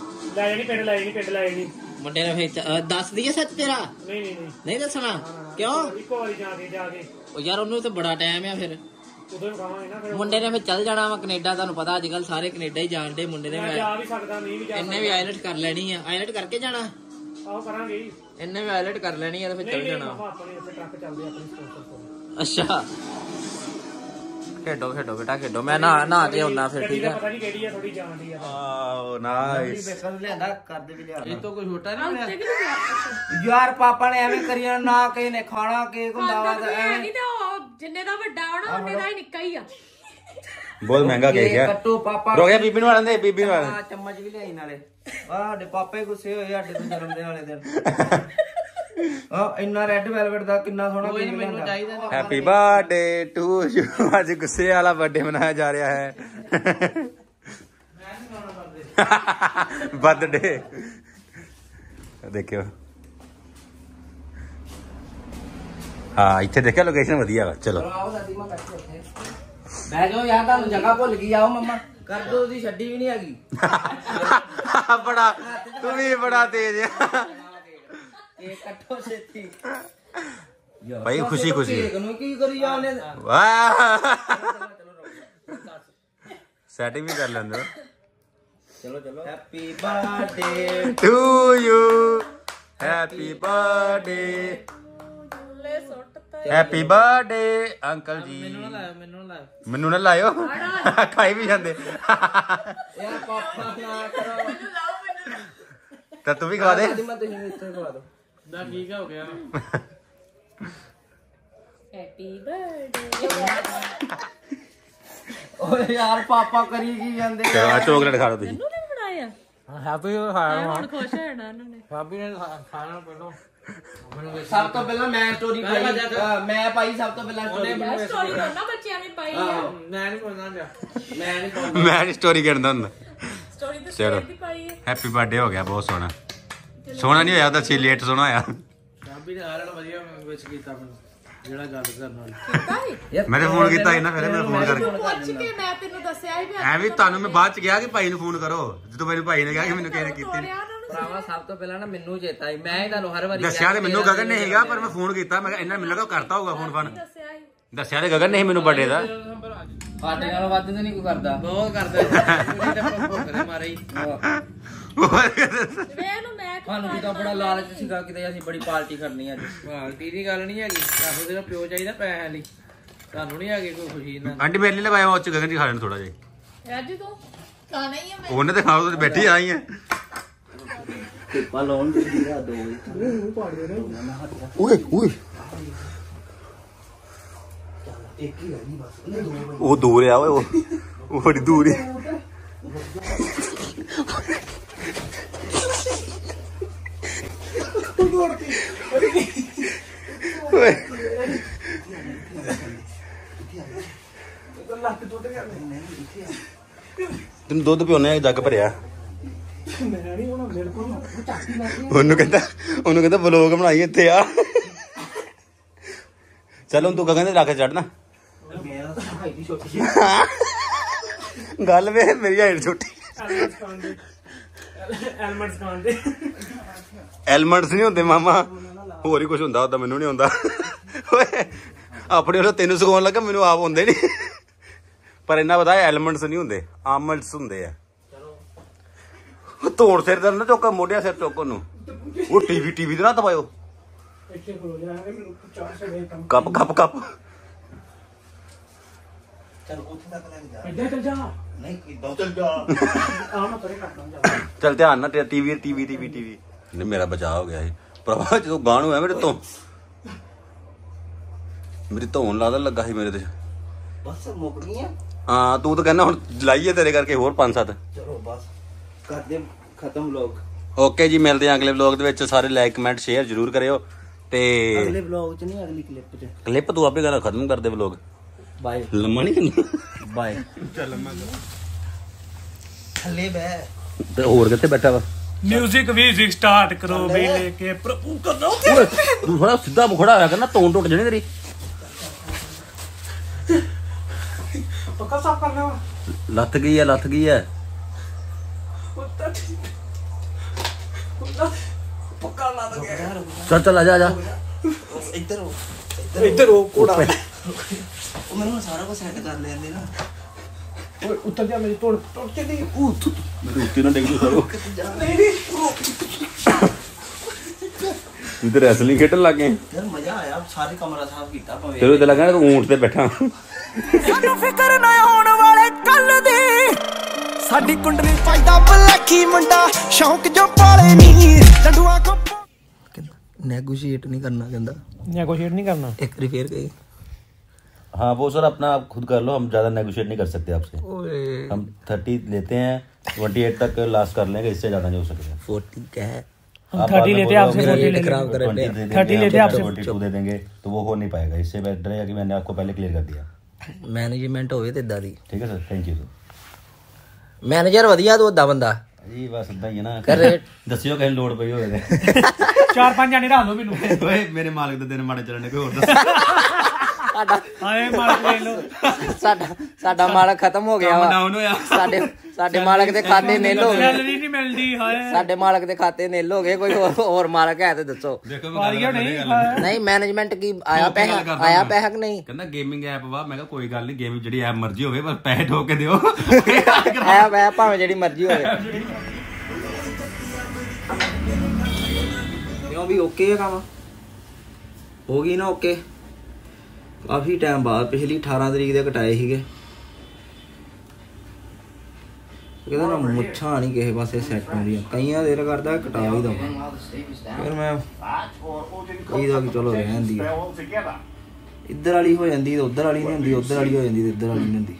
ਮੁੰਡੇ ਨੇ ਫਿਰ ਦੱਸ ਦਈਏ ਸੱਚ ਤੇਰਾ? ਨਹੀਂ ਦੱਸਣਾ ਕਿਉਂ? ਉਹ ਯਾਰ ਉਹਨੂੰ ਤਾਂ ਬੜਾ ਟਾਈਮ ਆ। ਫਿਰ ਮੁੰਡੇ ਨੇ ਫਿਰ ਚੱਲ ਜਾਣਾ ਵਾ ਕੈਨੇਡਾ। ਤੁਹਾਨੂੰ ਪਤਾ ਅੱਜ ਕੱਲ ਸਾਰੇ ਕੈਨੇਡਾ ਹੀ ਜਾਣ ਡੇ। ਮੁੰਡੇ ਨੇ ਇਹਨੇ ਵੀ ਆਇਲਟ ਕਰ ਲੈਣੀ ਆ। ਆਇਲਟ ਕਰਕੇ ਜਾਣਾ? ਇਹਨੇ ਵੀ ਆਇਲਟ ਕਰ ਲੈਣੀ ਆ ਤੇ ਫਿਰ ਚੱਲ ਜਾਣਾ। ਅੱਛਾ ਖੇਡੋ ਖੇਡੋ ਬੇਟਾ ਖੇਡੋ, ਮੈਂ ਨਹਾ ਕੇ ਆਉਣਾ ਫਿਰ। ਠੀਕ ਆ ਆਓ ਨਾਈਸ। ਲਿਆਂਦਾ ਕਰਦੇ ਵੀ ਲਿਆ, ਇਹ ਤੋਂ ਕੋਈ ਛੋਟਾ ਨਹੀਂ ਯਾਰ। ਪਾਪਾ ਨੇ ਐਵੇਂ ਕਰੀ ਜਾਣਾ, ਨਾ ਕਿਸੇ ਨੇ ਖਾਣਾ ਕੇਕ ਹੁੰਦਾ ਵਾ ਨਹੀਂ ਤੇ ਉਹ ਜਿੰਨੇ ਦਾ ਵੱਡਾ ਹੋਣਾ ਉਹਨੇ ਦਾ ਹੀ ਨਿੱਕਾ ਹੀ ਆ। ਬਹੁਤ ਮਹਿੰਗਾ ਕੇਕ ਹੈ। ਕੱਟੋ ਪਾਪਾ ਰੋ ਗਿਆ ਬੀਬੀ ਨੂੰ ਆਣ ਦੇ, ਬੀਬੀ ਨੂੰ ਆਣ। ਚਮਚ ਵੀ ਲਿਆਈ ਨਾਲੇ। ਸਾਡੇ ਪਾਪੇ ਗੁੱਸੇ ਹੋਏ ਸਾਡੇ ਤੋਂ ਜਨਮ ਦਿਨ ਵਾਲੇ ਦਿਨ। ਇੰਨਾ ਰੈੱਡ ਵੈਲਵਟ ਦਾ ਕਿੰਨਾ ਸੋਹਣਾ ਕੇਕ ਮੈਨੂੰ ਚਾਹੀਦਾ। Happy birthday to you. ਅੱਜ ਗੁੱਸੇ ਵਾਲਾ ਬਰਥਡੇ ਮਨਾਇਆ ਜਾ ਰਿਹਾ ਹੈ। ਬਰਥਡੇ ਦੇਖਿਓ। ਹਾਂ ਇੱਥੇ ਦੇਖਿਆ ਲੋਕੇਸ਼ਨ ਵਧੀਆ ਵਾ। ਚਲੋ ਬਹਿ ਜਾਓ ਯਾਰ, ਤੁਹਾਨੂੰ ਜਗ੍ਹਾ ਭੁੱਲ ਗਈ। ਆਓ ਮੰਮਾ ਕਰ ਦੋ, ਉਹਦੀ ਛੱਡੀ ਵੀ ਨਹੀਂ ਹੈਗੀ। ਬੜਾ ਤੂੰ ਵੀ ਬੜਾ ਤੇਜ਼ ਆ ਇਹ ਕੱਟੋ ਛੇਤੀ ਭਾਈ। ਖੁਸ਼ੀ ਖੁਸ਼ੀ ਨੂੰ ਕੀ ਕਰੀ ਜਾਂਦੇ? ਵਾਹ ਸੈਟਿੰਗ ਵੀ ਕਰ ਲੈਂਦੇ। ਚਲੋ ਚਲੋ। Happy birthday to you, happy birthday, happy birthday uncle ji. ਮੈਨੂੰ ਨਾ ਲਾਇਓ, ਖਾਈ ਵੀ ਜਾਂਦੇ। ਯਾਰ ਪਾਪਾ ਨਾ ਕਰੋ ਤਾਂ ਤੂੰ ਵੀ ਖਵਾ ਦੇ। ਮੈਂ ਤੁਸੀਂ ਇੱਥੇ ਖਵਾ ਦੋ। ਦਾ ਠੀਕ ਹੋ ਗਿਆ। Happy birthday. ਓਏ ਯਾਰ ਪਾਪਾ ਕਰੀ ਕੀ ਜਾਂਦੇ? ਚੋਕਲੇਟ ਖਾ ਲਓ ਤੁਸੀਂ। ਇਹਨੂੰ ਨਹੀਂ ਬਣਾਇਆ? ਹੈਪੀ ਹੁਣ ਖੁਸ਼ ਹੋ ਜਾਣਾ ਇਹਨਾਂ ਨੇ। ਹੈਪੀ ਨੇ ਖਾਣਾ ਪਹਿਲਾਂ। ਸਭ ਤੋਂ ਪਹਿਲਾਂ ਮੈਂ ਸਟੋਰੀ ਪਾਈ। ਮੈਂ ਪਾਈ ਸਭ ਤੋਂ ਪਹਿਲਾਂ ਸਟੋਰੀ। ਸਟੋਰੀ ਦੋਨਾਂ ਬੱਚਿਆਂ ਨੇ ਪਾਈ ਆ। ਮੈਂ ਨਹੀਂ ਬੋਲਣਾ ਪਿਆ। ਮੈਂ ਨਹੀਂ ਪਾਉਂਦਾ। ਮੈਂ ਨਹੀਂ ਸਟੋਰੀ ਕਰਦਾ ਹੁੰਦਾ। ਸਟੋਰੀ ਤੇ ਚਲੋ ਦੀ ਪਾਈ ਹੈ। ਹੈਪੀ ਬਰਥਡੇ ਹੋ ਗਿਆ, ਬਹੁਤ ਸੋਹਣਾ। ਸੋਹਣਾ ਨਹੀਂ ਹੋਇਆ ਤਾਂ ਸੀ ਲੇਟ ਸੋਹਣਾ ਹੋਇਆ। ਹੈਪੀ ਨੇ ਸਾਰਿਆਂ ਨੂੰ ਵਧੀਆ ਵਿਸ਼ ਕੀਤਾ ਮੈਨੂੰ, ਜਿਹੜਾ ਗੱਲ ਕਰਨ ਵਾਲੀ। ਕੀਤਾ ਸੀ ਮੈਂ ਫੋਨ ਕੀਤਾ ਸੀ ਨਾ, ਫਿਰ ਮੈਂ ਫੋਨ ਕਰਕੇ ਪੁੱਛ ਕੇ ਮੈਂ ਤੈਨੂੰ ਦੱਸਿਆ ਸੀ ਵੀ ਐ ਵੀ ਤੁਹਾਨੂੰ ਮੈਂ ਬਾਅਦ ਚ ਕਿਹਾ ਕਿ ਭਾਈ ਨੂੰ ਫੋਨ ਕਰੋ, ਜਦੋਂ ਮੈਨੂੰ ਭਾਈ ਨੇ ਕਿਹਾ ਕਿ ਮੈਨੂੰ ਕਿਸੇ ਨੇ ਕੀਤੀ ਨੀ। ਭਰਾਵਾ ਸਭ ਤੋਂ ਪਹਿਲਾਂ ਨਾ ਮੈਨੂੰ ਚੇਤਾ ਸੀ। ਮੈਂ ਹੀ ਤੁਹਾਨੂੰ ਹਰ ਵਾਰੀ ਦੱਸਿਆ ਤੇ ਮੈਨੂੰ ਗਗਨ ਨੇ ਹੈਗਾ, ਪਰ ਮੈਂ ਫੋਨ ਕੀਤਾ। ਮੈਂ ਇਹਨਾਂ ਮੈਨੂੰ ਲੱਗਾ ਕਰਤਾ ਹੋਊਗਾ ਫੋਨ ਫਾਨ। ਦੱਸਿਆ ਸੀ। ਦੱਸਿਆ ਤੇ ਗਗਨ ਨੇ ਮੈਨੂੰ ਬਰਥਡੇ ਦਾ। ਸਾਡੇ ਨਾਲੋਂ ਵੱਧ ਤਾਂ ਨਹੀਂ ਕੋਈ ਕਰਦਾ। ਬਹੁਤ ਕਰਦਾ ਭੁੱਖ ਦੇ ਮਾਰੇ ਹੀ। ਵੇ ਇਹਨੂੰ ਮੈਂ ਤੁਹਾਨੂੰ ਵੀ ਤਾਂ ਬੜਾ ਲਾਲਚ ਸੀਗਾ ਕਿਤੇ ਅਸੀਂ ਬੜੀ ਪਾਰਟੀ ਕਰਨੀ ਅੱਜ। ਪਾਰਟੀ ਦੀ ਗੱਲ ਨਹੀਂ ਹੈਗੀ, ਤੁਹਾਨੂੰ ਤੇਰਾ ਪਿਓ ਚਾਹੀਦਾ ਪੈਸਿਆਂ ਲਈ, ਤੁਹਾਨੂੰ ਨਹੀਂ ਹੈਗੀ ਕੋਈ ਖੁਸ਼ੀ ਨਾਲ। ਆਂਟੀ ਮੇਰੇ ਲਈ ਲਵਾਇਆ ਉਹ ਚ ਗਗਨ ਜੀ ਖਾ ਲੈਣ ਥੋੜਾ ਜਿਹਾ। ਅੱਜ ਤੂੰ ਖਾਣਾ ਹੀ ਆ। ਮੈਂ ਉਹਨੇ ਤੇ ਖਾਓ, ਤੇ ਬੈਠੀ ਆਈ ਹੈ। ਕਿਰਪਾ ਲਾਉਣ ਦੀ ਵੀਰਾ ਦੋ ਓਏ ਓਏ ਇੱਕ ਹੀ ਰਹੀ ਬਸ। ਉਹ ਦੂਰ ਆ ਓਏ, ਉਹ ਬੜੀ ਦੂਰ ਹੈ। ਓਏ ਤੈਨੂੰ ਦੁੱਧ ਪਿਉਣੇ ਜੱਗ ਭਰਿਆ। ਉਹਨੂੰ ਕਹਿੰਦਾ ਵਲੋਗ ਬਣਾਈ ਇੱਥੇ ਆ। ਚੱਲ ਹੁਣ ਤੂੰ ਗਗਨ ਦੇ ਰੱਖ ਚੜਨਾ। ਗੱਲ ਵੇ ਮੇਰੀ ਹਾਈਟ ਛੋਟੀ। ਐਲਮੈਂਟਸ ਨਹੀਂ ਹੁੰਦੇ ਮਾਮਾ, ਹੋਰ ਹੀ ਕੁਝ ਹੁੰਦਾ। ਉਹਦਾ ਮੈਨੂੰ ਨਹੀਂ ਹੁੰਦਾ। ਓਏ ਆਪਣੇ ਵੱਲੋਂ ਤੈਨੂੰ ਸਿਖਾਉਣ ਲੱਗਾ, ਮੈਨੂੰ ਆਪ ਹੁੰਦੇ ਨਹੀਂ। ਪਰ ਇੰਨਾ ਪਤਾ ਐਲਮੈਂਟਸ ਨਹੀਂ ਹੁੰਦੇ, ਆਮਲਟਸ ਹੁੰਦੇ ਆ। ਧੋਣ ਸਿਰ ਦਾ ਨਾ ਚੁੱਕਾ, ਮੋਢਿਆਂ ਸਿਰ ਚੁੱਕ ਉਹਨੂੰ। ਉਹ ਟੀਵੀ ਦੇ ਨਾ ਦਬਾਇਓ। ਇੱਥੇ ਖਲੋ ਜਾ ਮੈਨੂੰ ਚਾਹ ਸੇ ਕੰਮ ਕੱਪ ਕੱਪ ਕੱਪ। ਚਲ ਉੱਥੇ ਤੱਕ ਲੈ ਜਾ। ਇੱਧਰ ਚੱਲ ਜਾ। ਨਹੀਂ ਕਿੱਦਾਂ ਚੱਲ ਜਾ। ਆ ਮੈਂ ਪਰੇ ਕਰਦਾ ਜਾ। ਚੱਲ ਧਿਆਨ ਨਾਲ ਟੀਵੀ। ਨਹੀਂ ਮੇਰਾ ਬਚਾਅ ਹੋ ਗਿਆ ਸੀ ਭਰਾਵਾ, ਜਦੋਂ ਗਾਣ ਹੋਇਆ ਮੇਰੇ ਤੋਂ, ਮੇਰੀ ਧੋਣ ਲੱਗਾ ਸੀ ਮੇਰੇ ਤੇ। ਬਸ ਮੁੱਕ ਗਈਆਂ। ਹਾਂ ਤੂੰ ਤਾਂ ਕਹਿੰਦਾ ਹੁਣ ਲਾਈਏ ਤੇਰੇ ਕਰਕੇ ਹੋਰ 5-7। ਚਲੋ ਬਸ ਕਰਦੇ ਖਤਮ ਵਲੌਗ। ਓਕੇ ਜੀ, ਮਿਲਦੇ ਆਂ ਅਗਲੇ ਵਲੌਗ ਦੇ ਵਿੱਚ। ਸਾਰੇ ਲਾਈਕ ਕਮੈਂਟ ਸ਼ੇਅਰ ਜ਼ਰੂਰ ਕਰਿਓ। ਤੇ ਅਗਲੇ ਵਲੌਗ ਚ ਨਹੀਂ, ਅਗਲੀ ਕਲਿੱਪ ਚ। ਕਲਿੱਪ ਤੂੰ ਆਪੇ ਗੱਲ ਖਤਮ ਕਰ ਦੇ ਵਲੌਗ। ਬਾਏ ਲੰਮਾ ਨਹੀਂ ਕਰਨਾ। ਬਾਏ। ਚੱਲ ਲੰਮਾ ਥੱਲੇ ਬੈ। ਤੇ ਹੋਰ ਕਿੱਥੇ ਬੈਠਾ ਵਾ? म्यूजिक म्यूजिक स्टार्ट करो भी लेके प्रभु करो। ਤੂੰ ਥੋੜਾ ਸਿੱਧਾ ਖੜਾ ਹੋਇਆ ਕਰਨਾ, ਧੌਣ ਟੁੱਟ ਜਾਣੀ ਤੇਰੀ। पक्का साफ करना वा। ਲੱਥ ਗਈ ਹੈ पक्का ला दे। ਚੱਲ ਆ ਜਾ। इधर हो कोड़ा। ਉਹ ਮੈਨੂੰ ਸਾਰਾ ਕੁਝ ਸੈੱਟ ਕਰ ਲੈਂਦੇ ਨਾ। ओए उतर जा, मेरी तोड़ चली। ਮੇਰੇ ਉੱਤੇ ਨਾ ਡਿੱਗ ਜੂ ਸਾਰੋ। ਤੂੰ ਤੇ ਰੈਸਲਿੰਗ ਖੇਡਣ ਲੱਗ ਗਏ। ਯਾਰ ਮਜ਼ਾ ਆਇਆ, ਸਾਰੇ ਕਮਰਾ ਸਾਫ ਕੀਤਾ ਭਾਵੇਂ। ਤੇਰੇ ਤੇ ਲੱਗਾ ਤੂੰ ਊਂਠ ਤੇ ਬੈਠਾ। ਸਾਨੂੰ ਫਿਕਰ ਨਾ ਆਉਣ ਵਾਲੇ ਕੱਲ ਦੀ, ਸਾਡੀ ਕੁੰਡਲੀ ਪਾਈਦਾ ਬਲੈਖੀ ਮੁੰਡਾ, ਸ਼ੌਂਕ ਜੋ ਪਾਲੇ ਨਹੀਂ ਡੰਡੂਆਂ ਕੋ। ਨੈਗੋਸ਼ੀਏਟ नहीं करना कहता। नेगोशिएट नहीं करना। एक रिपेयर गई। हाँ वो सर अपना आप खुद कर लो, हम ज़्यादा नेगोशिएट नहीं कर सकते आपसे। हम 30 लेते हैं, 28 तक लास्ट कर लेंगे, इससे ज़्यादा नहीं हो सकता। 40 क्या है? हम 30 लेते हैं आपसे, 40 लेते खराब कर रहे हैं। 30 लेते हैं आपसे, 42 दे देंगे तो वो हो नहीं पाएगा। इससे बेटर है कि मैंने आपको पहले क्लियर कर दिया। मैनेजमेंट होवे ते इदां दी। ठीक है sir, thank you sir. Manager वधिया तो ओदा बंदा जी बस इतना ही है ना। कर दसियो कहीं लोड पई होवे। 4-5 जाने रख लो मैनू। ओए मेरे मालिक दे दिन माड़े चलने कोई और दस। आए मालिक ले लो। ਸਾਡਾ ਮਾਲਕ ਖਤਮ ਹੋ ਗਿਆ ਵਾ। ਸਾਡੇ ਮਾਲਕ ਦੇ ਖਾਤੇ ਨਿਲ ਹੋ ਗਏ। ਸੈਲਰੀ ਨਹੀਂ ਮਿਲਦੀ ਹਾਏ। ਸਾਡੇ ਮਾਲਕ ਦੇ ਖਾਤੇ ਨਿਲ ਹੋ ਗਏ। ਕੋਈ ਹੋਰ ਮਾਲਕ ਹੈ ਤੇ ਦੱਸੋ। ਵਾਰੀਆ ਨਹੀਂ। ਨਹੀਂ ਮੈਨੇਜਮੈਂਟ ਕੀ ਆਇਆ ਪੈਸਾ ਕਿ ਨਹੀਂ? ਕਹਿੰਦਾ ਗੇਮਿੰਗ ਐਪ ਵਾ। ਮੈਂ ਕਿਹਾ ਕੋਈ ਗੱਲ ਨਹੀਂ, ਗੇਮਿੰਗ ਜਿਹੜੀ ਐਪ ਮਰਜ਼ੀ ਹੋਵੇ ਬਸ ਪੈਸੇ ਠੋਕ ਕੇ ਦਿਓ। ਐਪ ਭਾਵੇਂ ਜਿਹੜੀ ਮਰਜ਼ੀ ਹੋਵੇ। ਕਿਉਂ ਵੀ ਓਕੇ ਹੈ ਕੰਮ? ਹੋ ਗਈ ਨਾ ਓਕੇ। ਕਾਫੀ ਟਾਈਮ ਬਾਅਦ, ਪਿਛਲੀ 18 ਤਰੀਕ ਦੇ ਕਟਾਏ ਸੀਗੇ। ਕਹਿੰਦਾ ਨਾ ਮੁੱਛਾਂ ਨਹੀਂ ਕਿਸੇ ਪਾਸੇ ਸੈੱਟ ਹੁੰਦੀਆਂ, ਕਈਆਂ ਦਿਲ ਕਰਦਾ ਕਟਾ ਹੀ ਦਵਾਂ। ਫਿਰ ਮੈਂ ਕਹੀਦਾ ਕਿ ਚਲੋ ਰਹਿਣ ਦੀ, ਇੱਧਰ ਵਾਲੀ ਹੋ ਜਾਂਦੀ ਤੇ ਉੱਧਰ ਵਾਲੀ ਨਹੀਂ ਹੁੰਦੀ, ਉੱਧਰ ਵਾਲੀ ਹੋ ਜਾਂਦੀ ਤੇ ਇੱਧਰ ਵਾਲੀ ਨਹੀਂ ਹੁੰਦੀ।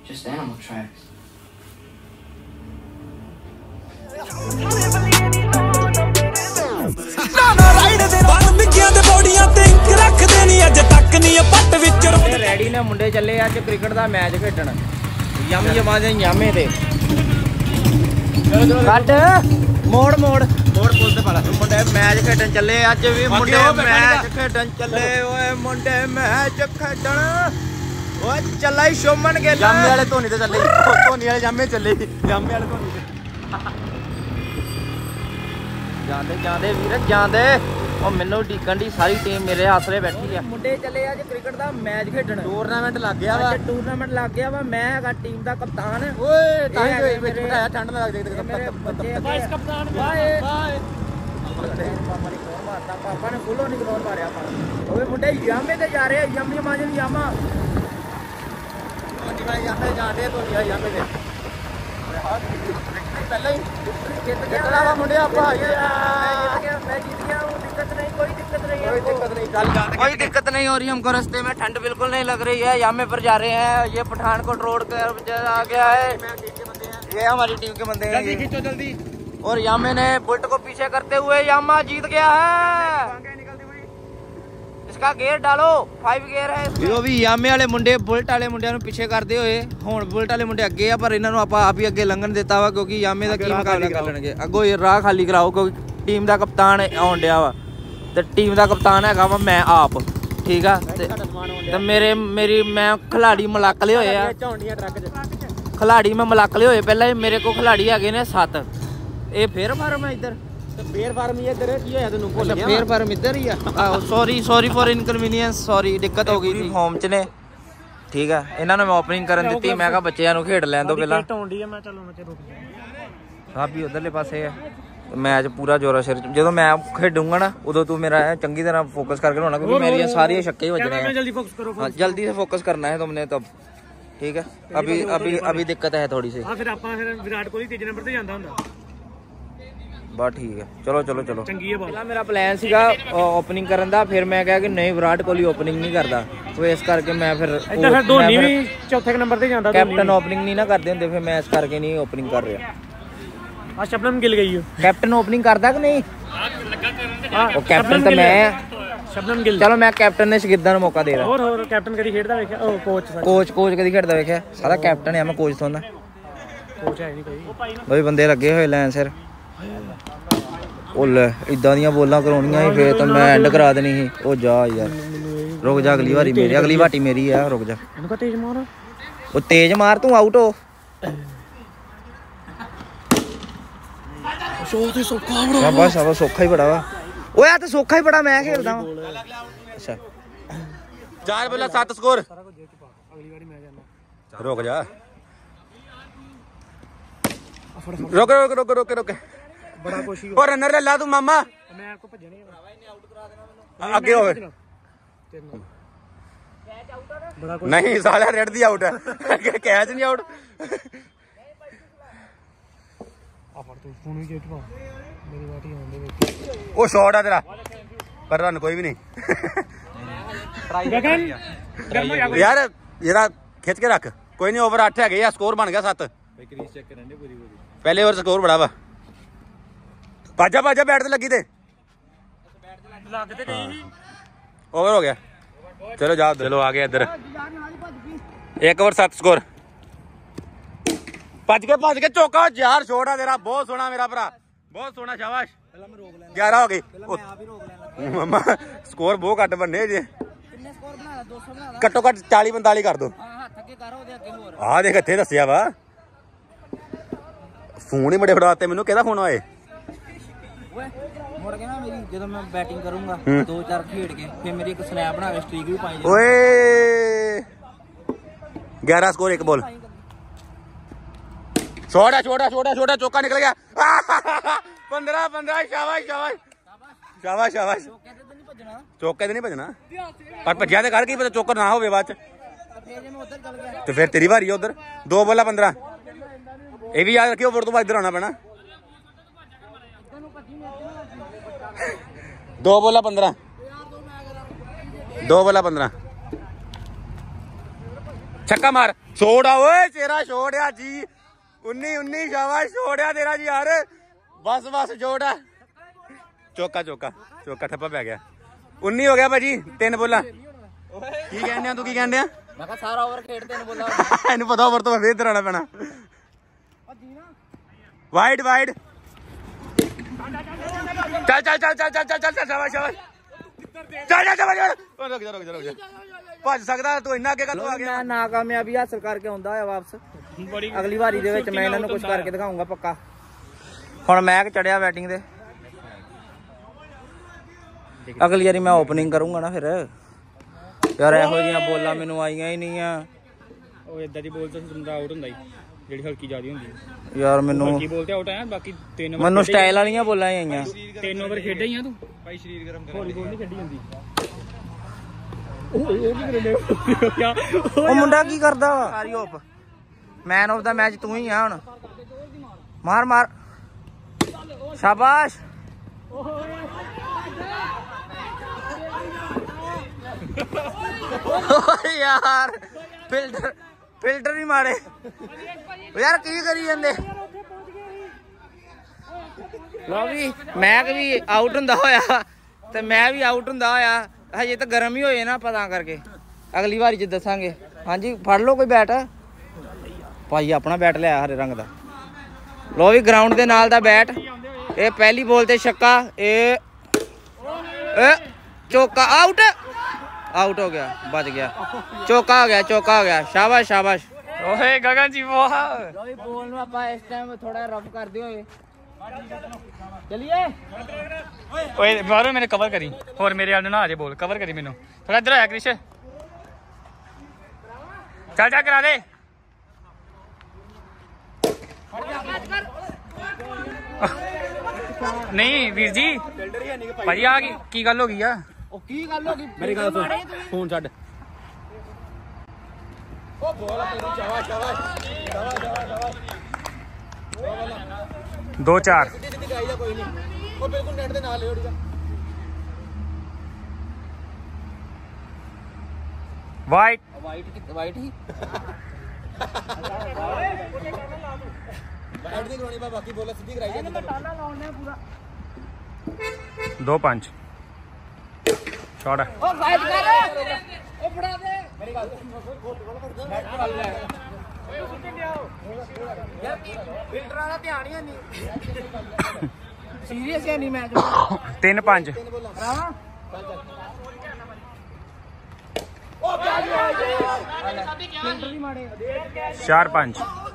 ਰੈਡੀ ਨੇ ਮੁੰਡੇ ਚੱਲੇ ਅੱਜ ਕ੍ਰਿਕਟ ਦਾ ਮੈਚ ਖੇਡਣ, ਯਾਮੇ ਤੇ। ਕੱਢ ਮੋੜ ਪੁੱਲ ਤੇ ਪਾਲਾ। ਮੁੰਡੇ ਮੈਚ ਖੇਡਣ ਚੱਲੇ ਅੱਜ ਵੀ, ਮੁੰਡੇ ਮੈਚ ਖੇਡਣ ਚੱਲੇ। ਓਏ ਮੁੰਡੇ ਮੈਚ ਖੇਡਣ। ਓਏ ਚੱਲਾ ਹੀ ਸ਼ੋਮਨ ਗਿੱਲ। ਜਾਮੇ ਵਾਲੇ ਧੋਨੀ ਤੇ ਚੱਲੇ, ਧੋਨੀ ਵਾਲੇ ਜਾਮੇ ਚੱਲੇ, ਜਾਮੇ ਵਾਲੇ ਧੋਨੀ ਤੇ। ਜਾਂਦੇ ਵੀਰ ਜਾਂਦੇ। ਉਹ ਮੈਨੂੰ ਢੀਕਣ ਦੀ ਸਾਰੀ ਟੀਮ ਮੇਰੇ ਆਸਰੇ ਬੈਠੀ ਆ। ਮੁੰਡੇ ਚੱਲੇ ਅੱਜ ਕ੍ਰਿਕਟ ਦਾ ਮੈਚ ਖੇਡਣ। ਟੂਰਨਾਮੈਂਟ ਲੱਗ ਗਿਆ ਵਾ। ਟੂਰਨਾਮੈਂਟ ਲੱਗ ਗਿਆ ਵਾ। ਮੈਂ ਹੈਗਾ ਟੀਮ ਦਾ ਕਪਤਾਨ। ਓਏ ਤਾਂ ਹੀ ਵਿੱਚ ਬਿਠਾਇਆ, ਠੰਡ ਨਾ ਲੱਗ ਜਾਏ। ਵਾਈਸ ਕਪਤਾਨ ਬਾਏ ਪਾਪਾ ਨੇ ਗੋਲ ਮਾਰਤਾ। ਪਾਪਾ ਨੇ ਫੁੱਲੋਂ ਨਹੀਂ ਗੋਲ ਮਾਰਿਆ ਆਪਾਂ। ਓਏ ਮੁੰਡੇ ਯਾਮੇ ਤੇ ਜਾ ਰਹੇ ਆ। ਯਾਮੀ ਮਾਜਨ ਯਾਮਾ ਯਾਮੇ ਜਾਂਦੇ ਧੋਨੀ ਯਾਮੇ ਤੇ ਪਹਿਲਾਂ ਹੀ ਜਿੱਤ ਗਿਆ ਵਾ ਮੁੰਡੇ ਆਪਾਂ। मैं जीत गया हूँ। दिक्कत नहीं, कोई दिक्कत नहीं है, कोई दिक्कत नहीं हो रही हमको। रास्ते में ठंड बिल्कुल नहीं लग रही है। यामे पर जा रहे हैं। ये पठानकोट रोड कर आ गया है। ये हमारी टीम के बंदे हैं। खींचो जल्दी। और यामे ने बुलेट को पीछे करते हुए यामा जीत गया है। इसका गेयर डालो, 5 गेयर है। जो भी यामे वाले मुंडे बुलेट वाले मुंडिਆਂ ਨੂੰ ਪਿੱਛੇ ਕਰਦੇ ਹੋਏ, ਹੁਣ ਬੁਲਟ ਵਾਲੇ ਮੁੰਡੇ ਅੱਗੇ ਆ, ਪਰ ਇਹਨਾਂ ਨੂੰ ਆਪਾਂ ਆਪ ਹੀ ਅੱਗੇ ਲੰਘਣ ਦਿੱਤਾ ਵਾ, ਕਿਉਂਕਿ ਯਾਮੇ ਦਾ ਕੀ ਮੁਕਾਬਲਾ ਕਰ ਲੈਣਗੇ। ਅੱਗੋਂ ਰਾਹ ਖਾਲੀ ਕਰਾਓ, ਕਿਉਂਕਿ ਟੀਮ ਦਾ ਕਪਤਾਨ ਆਉਣ ਡਿਆ ਵਾ ਤੇ ਟੀਮ ਦਾ ਕਪਤਾਨ ਹੈਗਾ ਵਾ ਮੈਂ ਆਪ। ਠੀਕ ਆ ਤੇ ਮੇਰੀ ਮੈਂ ਖਿਲਾੜੀ ਮਲਕਲੇ ਹੋਏ ਆ। ਖਿਲਾੜੀ ਮੈਂ ਮਲਕਲੇ ਹੋਏ ਪਹਿਲਾਂ ਹੀ। ਮੇਰੇ ਕੋਲ ਖਿਲਾੜੀ ਹੈਗੇ ਨੇ 7। ਇਹ ਫੇਰ ਫਾਰਮ ਹੈ ਇੱਧਰ। ਫੇਰ ਫਾਰਮ ਹੀ ਇੱਧਰ ਕੀ ਹੋਇਆ ਤੈਨੂੰ ਭੁੱਲ ਗਿਆ? ਫੇਰ ਫਾਰਮ ਇੱਧਰ ਹੀ ਆ। ਸੌਰੀ ਫॉर ਇਨਕਨਵੀਨੀਅੰਸ, ਸੌਰੀ ਦਿੱਕਤ ਹੋ ਗਈ ਸੀ। ਹੋਮ ਚ ਨੇ। ਠੀਕ ਆ ਇਹਨਾਂ ਨੂੰ ਮੈਂ ਓਪਨਿੰਗ ਕਰਨ ਦਿੱਤੀ। ਮੈਂ ਕਿਹਾ ਬੱਚਿਆਂ ਨੂੰ ਖੇਡ ਲੈਣ ਦੋ ਪਹਿਲਾਂ। ਢੋਂਡੀ ਆ ਮੈਂ। ਚਲੋ ਮੈਂ ਰੁਕ ਜਾ। ਭਾਬੀ ਉਧਰਲੇ ਪਾਸੇ ਆ। ਮੈਚ ਪੂਰਾ ਜੋਰਾ ਸ਼ੋਰ ਜਦੋਂ ਮੈਂ ਖੇਡੂੰਗਾ ਨਾ ਉਦੋਂ ਤੂੰ ਮੇਰਾ ਚੰਗੀ तरह फोकस करके होना क्योंकि मेरी सारी छक्के ही बजने हैं। जल्दी फोकस करो। हाँ जल्दी से फोकस करना है तुमने तब ठीक है। अभी अभी अभी दिक्कत है थोड़ी सी। हां फिर ਆਪਾਂ ਫਿਰ ਵਿਰਾਟ ਕੋਹਲੀ ਤੀਜੇ ਨੰਬਰ ਤੇ ਜਾਂਦਾ ਹੁੰਦਾ। ਬਸ ਠੀਕ ਹੈ ਚਲੋ ਚਲੋ ਚਲੋ ਚੰਗੀ ਹੈ ਬਾਲ। ਪਹਿਲਾਂ ਮੇਰਾ ਪਲਾਨ ਸੀਗਾ ਓਪਨਿੰਗ ਕਰਨ ਦਾ ਫਿਰ ਮੈਂ ਕਿਹਾ ਕਿ ਨਹੀਂ ਵਿਰਾਟ ਕੋਹਲੀ ਓਪਨਿੰਗ ਨਹੀਂ ਕਰਦਾ ਉਹ ਇਸ ਕਰਕੇ ਮੈਂ ਫਿਰ ਇੱਧਰ ਫਿਰ ਧੋਨੀ ਵੀ ਚੌਥੇ ਨੰਬਰ ਤੇ ਜਾਂਦਾ। ਕੈਪਟਨ ਓਪਨਿੰਗ ਨਹੀਂ ਨਾ ਕਰਦੇ ਹੁੰਦੇ ਫਿਰ ਮੈਂ ਇਸ ਕਰਕੇ ਨਹੀਂ ਓਪਨਿੰਗ ਕਰ ਰਿਹਾ। ਆ ਸ਼ਬਨਮ ਗਿਲ ਗਈ ਕੈਪਟਨ ਓਪਨਿੰਗ ਕਰਦਾ ਕਿ ਨਹੀਂ? ਉਹ ਕੈਪਟਨ ਤਾਂ ਮੈਂ ਸ਼ਬਨਮ ਗਿਲ। ਚਲੋ ਮੈਂ ਕੈਪਟਨ ਨੇ ਸ਼ਾਗਿਰਦਾਂ ਨੂੰ ਮੌਕਾ ਦੇ ਰਿਹਾ। ਹੋਰ ਕੈਪਟਨ ਕਦੀ ਖੇਡਦਾ ਵੇਖਿਆ? ਉਹ ਕੋਚ ਕਦੀ ਖੇਡਦਾ ਵੇਖਿਆ? ਸਾਰਾ ਕੈਪਟਨ ਹੈ ਮੈਂ ਕੋਚ ਤੋਂ ਨਾ। ਕੋਚ ਹੈ ਨਹੀਂ ਕੋਈ ਬਈ ਬੰਦੇ ਲੱਗੇ ਹੋਏ ਲੈਣ ਸਿਰ। ਉਹ ਲੈ ਇਦਾਂ ਦੀਆਂ ਬੋਲਾਂ ਕਰਾਉਣੀਆਂ ਸੀ ਫੇਰ ਤਾਂ ਮੈਂ ਐਂਡ ਕਰਾ ਦੇਣੀ ਸੀ। ਉਹ ਜਾ ਯਾਰ ਰੁਕ ਜਾ ਅਗਲੀ ਵਾਰੀ ਮੇਰੀ ਆ ਰੁਕ ਜਾ। ਇਹਨੂੰ ਕਾ ਤੇਜ਼ ਮਾਰ। ਉਹ ਤੇਜ਼ ਮਾਰ ਤੂੰ ਆਊਟ ਹੋ। ਬਸ ਸੌਖਾ ਹੀ ਬੜਾ ਵਾ। ਓਏ ਆ ਤੇ ਸੌਖਾ ਹੀ ਬੜਾ ਮੈਂ ਖੇਡਦਾ ਵਾਂ। ਅੱਛਾ 4 ਬੋਲਾ 7 ਸਕੋਰ। ਅਗਲੀ ਵਾਰੀ ਮੈਂ ਜਾਣਾ। ਰੁਕ ਜਾ ਰੁਕ ਬੜਾ ਕੁਛ ਹੀ ਉਹ ਰਨਰ ਲੈ ਲਾ ਤੂੰ ਮਾਮਾ ਮੈਂ ਕੋ ਭੱਜਣੇ ਅੱਗੇ ਹੋਵੇ। ਬੜਾ ਕੁਛ ਨਹੀਂ ਸਾਲਾ ਰੈਡ ਦੀ ਆਊਟ ਹੈ ਕੈਚ ਨਹੀਂ ਆਊਟ। ਆ ਫੜ ਤੂੰ ਫੋਨ ਵੀ ਜੇਟ ਪਾ ਮੇਰੀ ਬਾਟੀ ਆਉਂਦੇ ਵਿੱਚ। ਉਹ ਸ਼ਾਟ ਆ ਤੇਰਾ ਪਰ ਰਨ ਕੋਈ ਵੀ ਨਹੀਂ। ਗਗਨ ਗਰਮ ਹੋ ਜਾ ਯਾਰ ਇਹਦਾ ਖਿੱਚ ਕੇ ਰੱਖ ਕੋਈ ਨਹੀਂ। ਓਵਰ 8 ਹੈਗੇ ਆ ਸਕੋਰ ਬਣ ਗਿਆ 7। ਪਹਿਲੇ ਓਵਰ ਸਕੋਰ ਬੜਾ ਵਾ। ਬਾਜਾ ਬੈਟ ਤੇ ਲੱਗੀ ਤੇ ਲੱਗ ਤੇ ਗਈ ਸੀ। ਓਵਰ ਹੋ ਗਿਆ। ਚਲੋ ਜਾ ਚਲੋ ਆ ਗਿਆ ਇੱਧਰ 1 ਓਵਰ 7 ਸਕੋਰ। ਭੱਜ ਕੇ ਚੌਕਾ ਯਾਰ ਛੋੜਾ ਤੇਰਾ ਬਹੁਤ ਸੋਹਣਾ ਮੇਰਾ ਭਰਾ ਬਹੁਤ ਸੋਹਣਾ ਸ਼ਾਬਾਸ਼। 11 ਹੋ ਗਈ ਮਮਾ ਸਕੋਰ ਬਹੁਤ ਘੱਟ ਬੰਨੇ ਜੇ। ਕਿੰਨੇ ਸਕੋਰ ਬਣਾ 200 ਬਣਾ ਦਾ ਘੱਟੋ ਘੱਟ 40 45 ਕਰ ਦੋ। ਹਾਂ ਹੱਥ ਅੱਗੇ ਕਰ ਉਹਦੇ ਅੱਗੇ ਹੋਰ। ਆਹ ਦੇਖ ਇੱਥੇ ਦੱਸਿਆ ਵਾ ਫੋਨ ਹੀ ਬੜੇ ਫੜਾਤੇ ਮੈਨੂੰ। ਕਿਹਦਾ ਫੋਨ ਆਏ? ਓਏ ਮੁੜ ਕੇ ਨਾ ਮੇਰੀ ਜਦੋਂ ਮੈਂ ਬੈਟਿੰਗ ਕਰੂੰਗਾ 2-4 ਖੇਡ ਕੇ ਫਿਰ ਮੇਰੀ ਇੱਕ ਸਨੈਪ ਬਣਾ ਕੇ ਸਟ੍ਰੀਕ ਵੀ ਪਾਈ ਜਾ। ਓਏ 11 ਸਕੋਰ 1 ਬੋਲ। ਛੋਟਾ ਚੌਕਾ ਨਿਕਲ ਗਿਆ। 15 ਸ਼ਾਬਾਸ਼। ਚੌਕੇ ਤੇ ਨਹੀਂ ਭੱਜਣਾ ਪਰ ਭੱਜਿਆ ਤੇ ਕਰ ਕੀ ਪਤਾ ਚੌਕਰ ਨਾ ਹੋਵੇ ਬਾਅਦ ਚ ਤੇ ਫਿਰ ਤੇਰੀ ਵਾਰੀ ਉਧਰ। 2 ਬੋਲਾ 15। ਇਹ ਵੀ ਯਾਦ ਰੱਖਿਓ ਓਵਰ ਤੋਂ ਬਾਅਦ ਇੱਧਰ ਆਉਣਾ ਪੈਣਾ। 2 ਬੋਲਾ 15। 2 ਬੋਲਾ 15 ਛੱਕਾ ਮਾਰ। ਛੋੜਾ ਓਏ ਤੇਰਾ ਛੋੜਿਆ ਜੀ 19 ਸ਼ਾਬਾਸ਼ ਛੋੜਿਆ ਤੇਰਾ ਜੀ ਯਾਰ। ਬਸ ਜੋੜਾ ਚੌਕਾ ਠੱਪਾ ਪੈ ਗਿਆ। 19 ਹੋ ਗਿਆ ਭਾਜੀ 3 ਬੋਲਾ। ਕੀ ਕਹਿੰਦੇ ਆ ਤੂੰ? ਕੀ ਕਹਿੰਦੇ ਆ? ਮੈਂ ਕਿਹਾ ਸਾਰਾ ਓਵਰ ਖੇਡ 3 ਬੋਲਾ। ਇਹਨੂੰ ਪਤਾ ਓਵਰ ਤੋਂ ਫੇਰ ਇੱਧਰ ਆਉਣਾ ਪੈਣਾ। ਵਾਈਡ ਚੱਲ ਸ਼ਾਬਾਸ਼ ਰੁਕ ਜਾ ਭੱਜ ਸਕਦਾ ਤੂੰ ਇੰਨਾ ਅੱਗੇ ਕਦੋਂ ਆ ਗਿਆ? ਮੈਂ ਨਾਕਾਮਯਾਬੀ ਹਾਸਲ ਕਰਕੇ ਆਉਂਦਾ ਹੋਇਆ ਵਾਪਸ। ਅਗਲੀ ਵਾਰੀ ਦੇ ਵਿੱਚ ਮੈਂ ਇਹਨਾਂ ਨੂੰ ਕੁਝ ਕਰਕੇ ਦਿਖਾਉਂਗਾ ਪੱਕਾ। ਹੁਣ ਮੈਂ ਚੜਿਆ ਬੈਟਿੰਗ ਦੇ। ਅਗਲੀ ਵਾਰੀ ਮੈਂ ਓਪਨਿੰਗ ਕਰੂੰਗਾ ਨਾ ਫਿਰ। ਯਾਰ ਇਹੋ ਜਿਹੀਆਂ ਬੋਲਾਂ ਮੈਨੂੰ ਆਈਆਂ ਹੀ ਨਹੀਂ ਆ। ਉਹ ਇਦਾਂ ਦੀ ਬੋਲ ਤਾਂ ਬੰਦਾ ਆਊਟ ਹੁੰਦਾ ਜਿਹੜੀ ਹਲਕੀ ਜ਼ਿਆਦੀ ਹੁੰਦੀ ਯਾਰ ਮੈਨੂੰ ਕੀ ਬੋਲਦੇ ਆਊਟ ਆ। ਬਾਕੀ 3 ਮੈਨੂੰ ਸਟਾਈਲ ਵਾਲੀਆਂ ਬੋਲਾਂ ਹੀ ਆਈਆਂ। 3 ਓਵਰ ਖੇਡਿਆ ਹੀ ਆ ਤੂੰ ਭਾਈ। ਸਰੀਰ ਗਰਮ ਕਰ ਬੋਲ ਨਹੀਂ ਖੇਡੀ ਹੁੰਦੀ। ਉਹ ਮੁੰਡਾ ਕੀ ਕਰਦਾ ਵਾ? ਸਾਰੀ hope man of the match ਤੂੰ ਹੀ ਆ ਹੁਣ। ਮਾਰ ਸ਼ਾਬਾਸ਼। ਯਾਰ ਫਿਲਟਰ ਨਹੀਂ ਮਾਰੇ ਯਾਰ। ਕੀ ਕਰੀ ਜਾਂਦੇ? ਲਓ ਵੀ ਮੈਂ ਵੀ ਆਊਟ ਹੁੰਦਾ ਹੋਇਆ ਤੇ ਮੈਂ ਵੀ ਆਊਟ ਹੁੰਦਾ ਹੋਇਆ। ਹਜੇ ਤਾਂ ਗਰਮ ਹੀ ਹੋਏ ਨਾ ਪਤਾ ਕਰਕੇ ਅਗਲੀ ਵਾਰੀ ਚ ਦੱਸਾਂਗੇ। ਹਾਂਜੀ ਫੜ ਲਓ ਕੋਈ ਬੈਟ। ਭਾਈ ਆਪਣਾ ਬੈਟ ਲਿਆ ਹਰੇ ਰੰਗ ਦਾ। ਲੋ ਵੀ ਗਰਾਊਂਡ ਦੇ ਨਾਲ ਦਾ ਬੈਟ। ਇਹ ਪਹਿਲੀ ਬੋਲ ਤੇ ਛੱਕਾ। ਇਹ ਚੌਕਾ ਆਊਟ ਹੋ ਗਿਆ ਬਚ ਗਿਆ। ਚੌਕਾ ਹੋ ਗਿਆ ਸ਼ਾਬਾਸ਼। ਓਏ ਗਗਨ ਜੀ ਵਾਹ। ਲੋ ਵੀ ਬੋਲ ਨੂੰ ਆਪਾਂ ਇਸ ਟਾਈਮ ਥੋੜਾ ਰਫ ਕਰਦੇ ਹੋਏ ਚਲਿਏ। ਓਏ ਮਾਰੋ ਮੈਨੂੰ ਕਵਰ ਕਰੀ। ਹੋਰ ਮੇਰੇ ਵੱਲ ਨੂੰ ਨਾ ਆ ਜੇ ਬੋਲ ਕਵਰ ਕਰੀ ਮੈਨੂੰ ਥੋੜਾ ਇੱਧਰ ਆਇਆ ਕ੍ਰਿਸ਼। ਚੱਲ ਕਰਾ ਦੇ। ਨਹੀਂ ਵੀਰ ਜੀ ਭਾਜੀ ਆ ਕੀ ਗੱਲ ਹੋ ਗਈ ਆ? ਉਹ ਕੀ ਗੱਲ ਹੋ ਗਈ? ਮੇਰੀ ਗੱਲ ਸੁਣ, ਫੋਨ ਛੱਡ। ਉਹ ਬੋਲ ਤੇਰੀ ਸ਼ਾਬਾਸ਼ ਸ਼ਾਬਾਸ਼ 2-4 ਸਿੱਧੀ ਸਿੱਧੀ ਗਾਈ ਦਾ ਕੋਈ ਨਹੀਂ। ਉਹ ਬਿਲਕੁਲ ਨੈਟ ਦੇ ਨਾਲ ਲਿਓੜੀਗਾ। ਵਾਈਟ ਵਾਈਟ ਹੀ ਬੈਠ ਦੀ ਕਰਾਉਣੀ ਬਾ, ਬਾਕੀ ਬੋਲ ਸਿੱਧੀ ਕਰਾਈ ਜਾਂਦੀ। 2-5 ਸ਼ਾਟ। ਉਹ ਵਾਈਟ ਕਰ ਉਹ ਫੜਾ ਦੇ ਮੇਰੀ ਗੱਲ ਨੈਟ ਨਾਲ ਲੈ ਯਾਰ ਫਿਲਟਰਾਂ ਦਾ ਧਿਆਨ ਹੀ ਨਹੀਂ ਸੀਰੀਅਸ ਹੈ ਨਹੀਂ ਮੈਚ 3-5 ਹਾਂ ਉਹ ਫਿਲਟਰ ਨਹੀਂ ਮਾੜੇ 4-5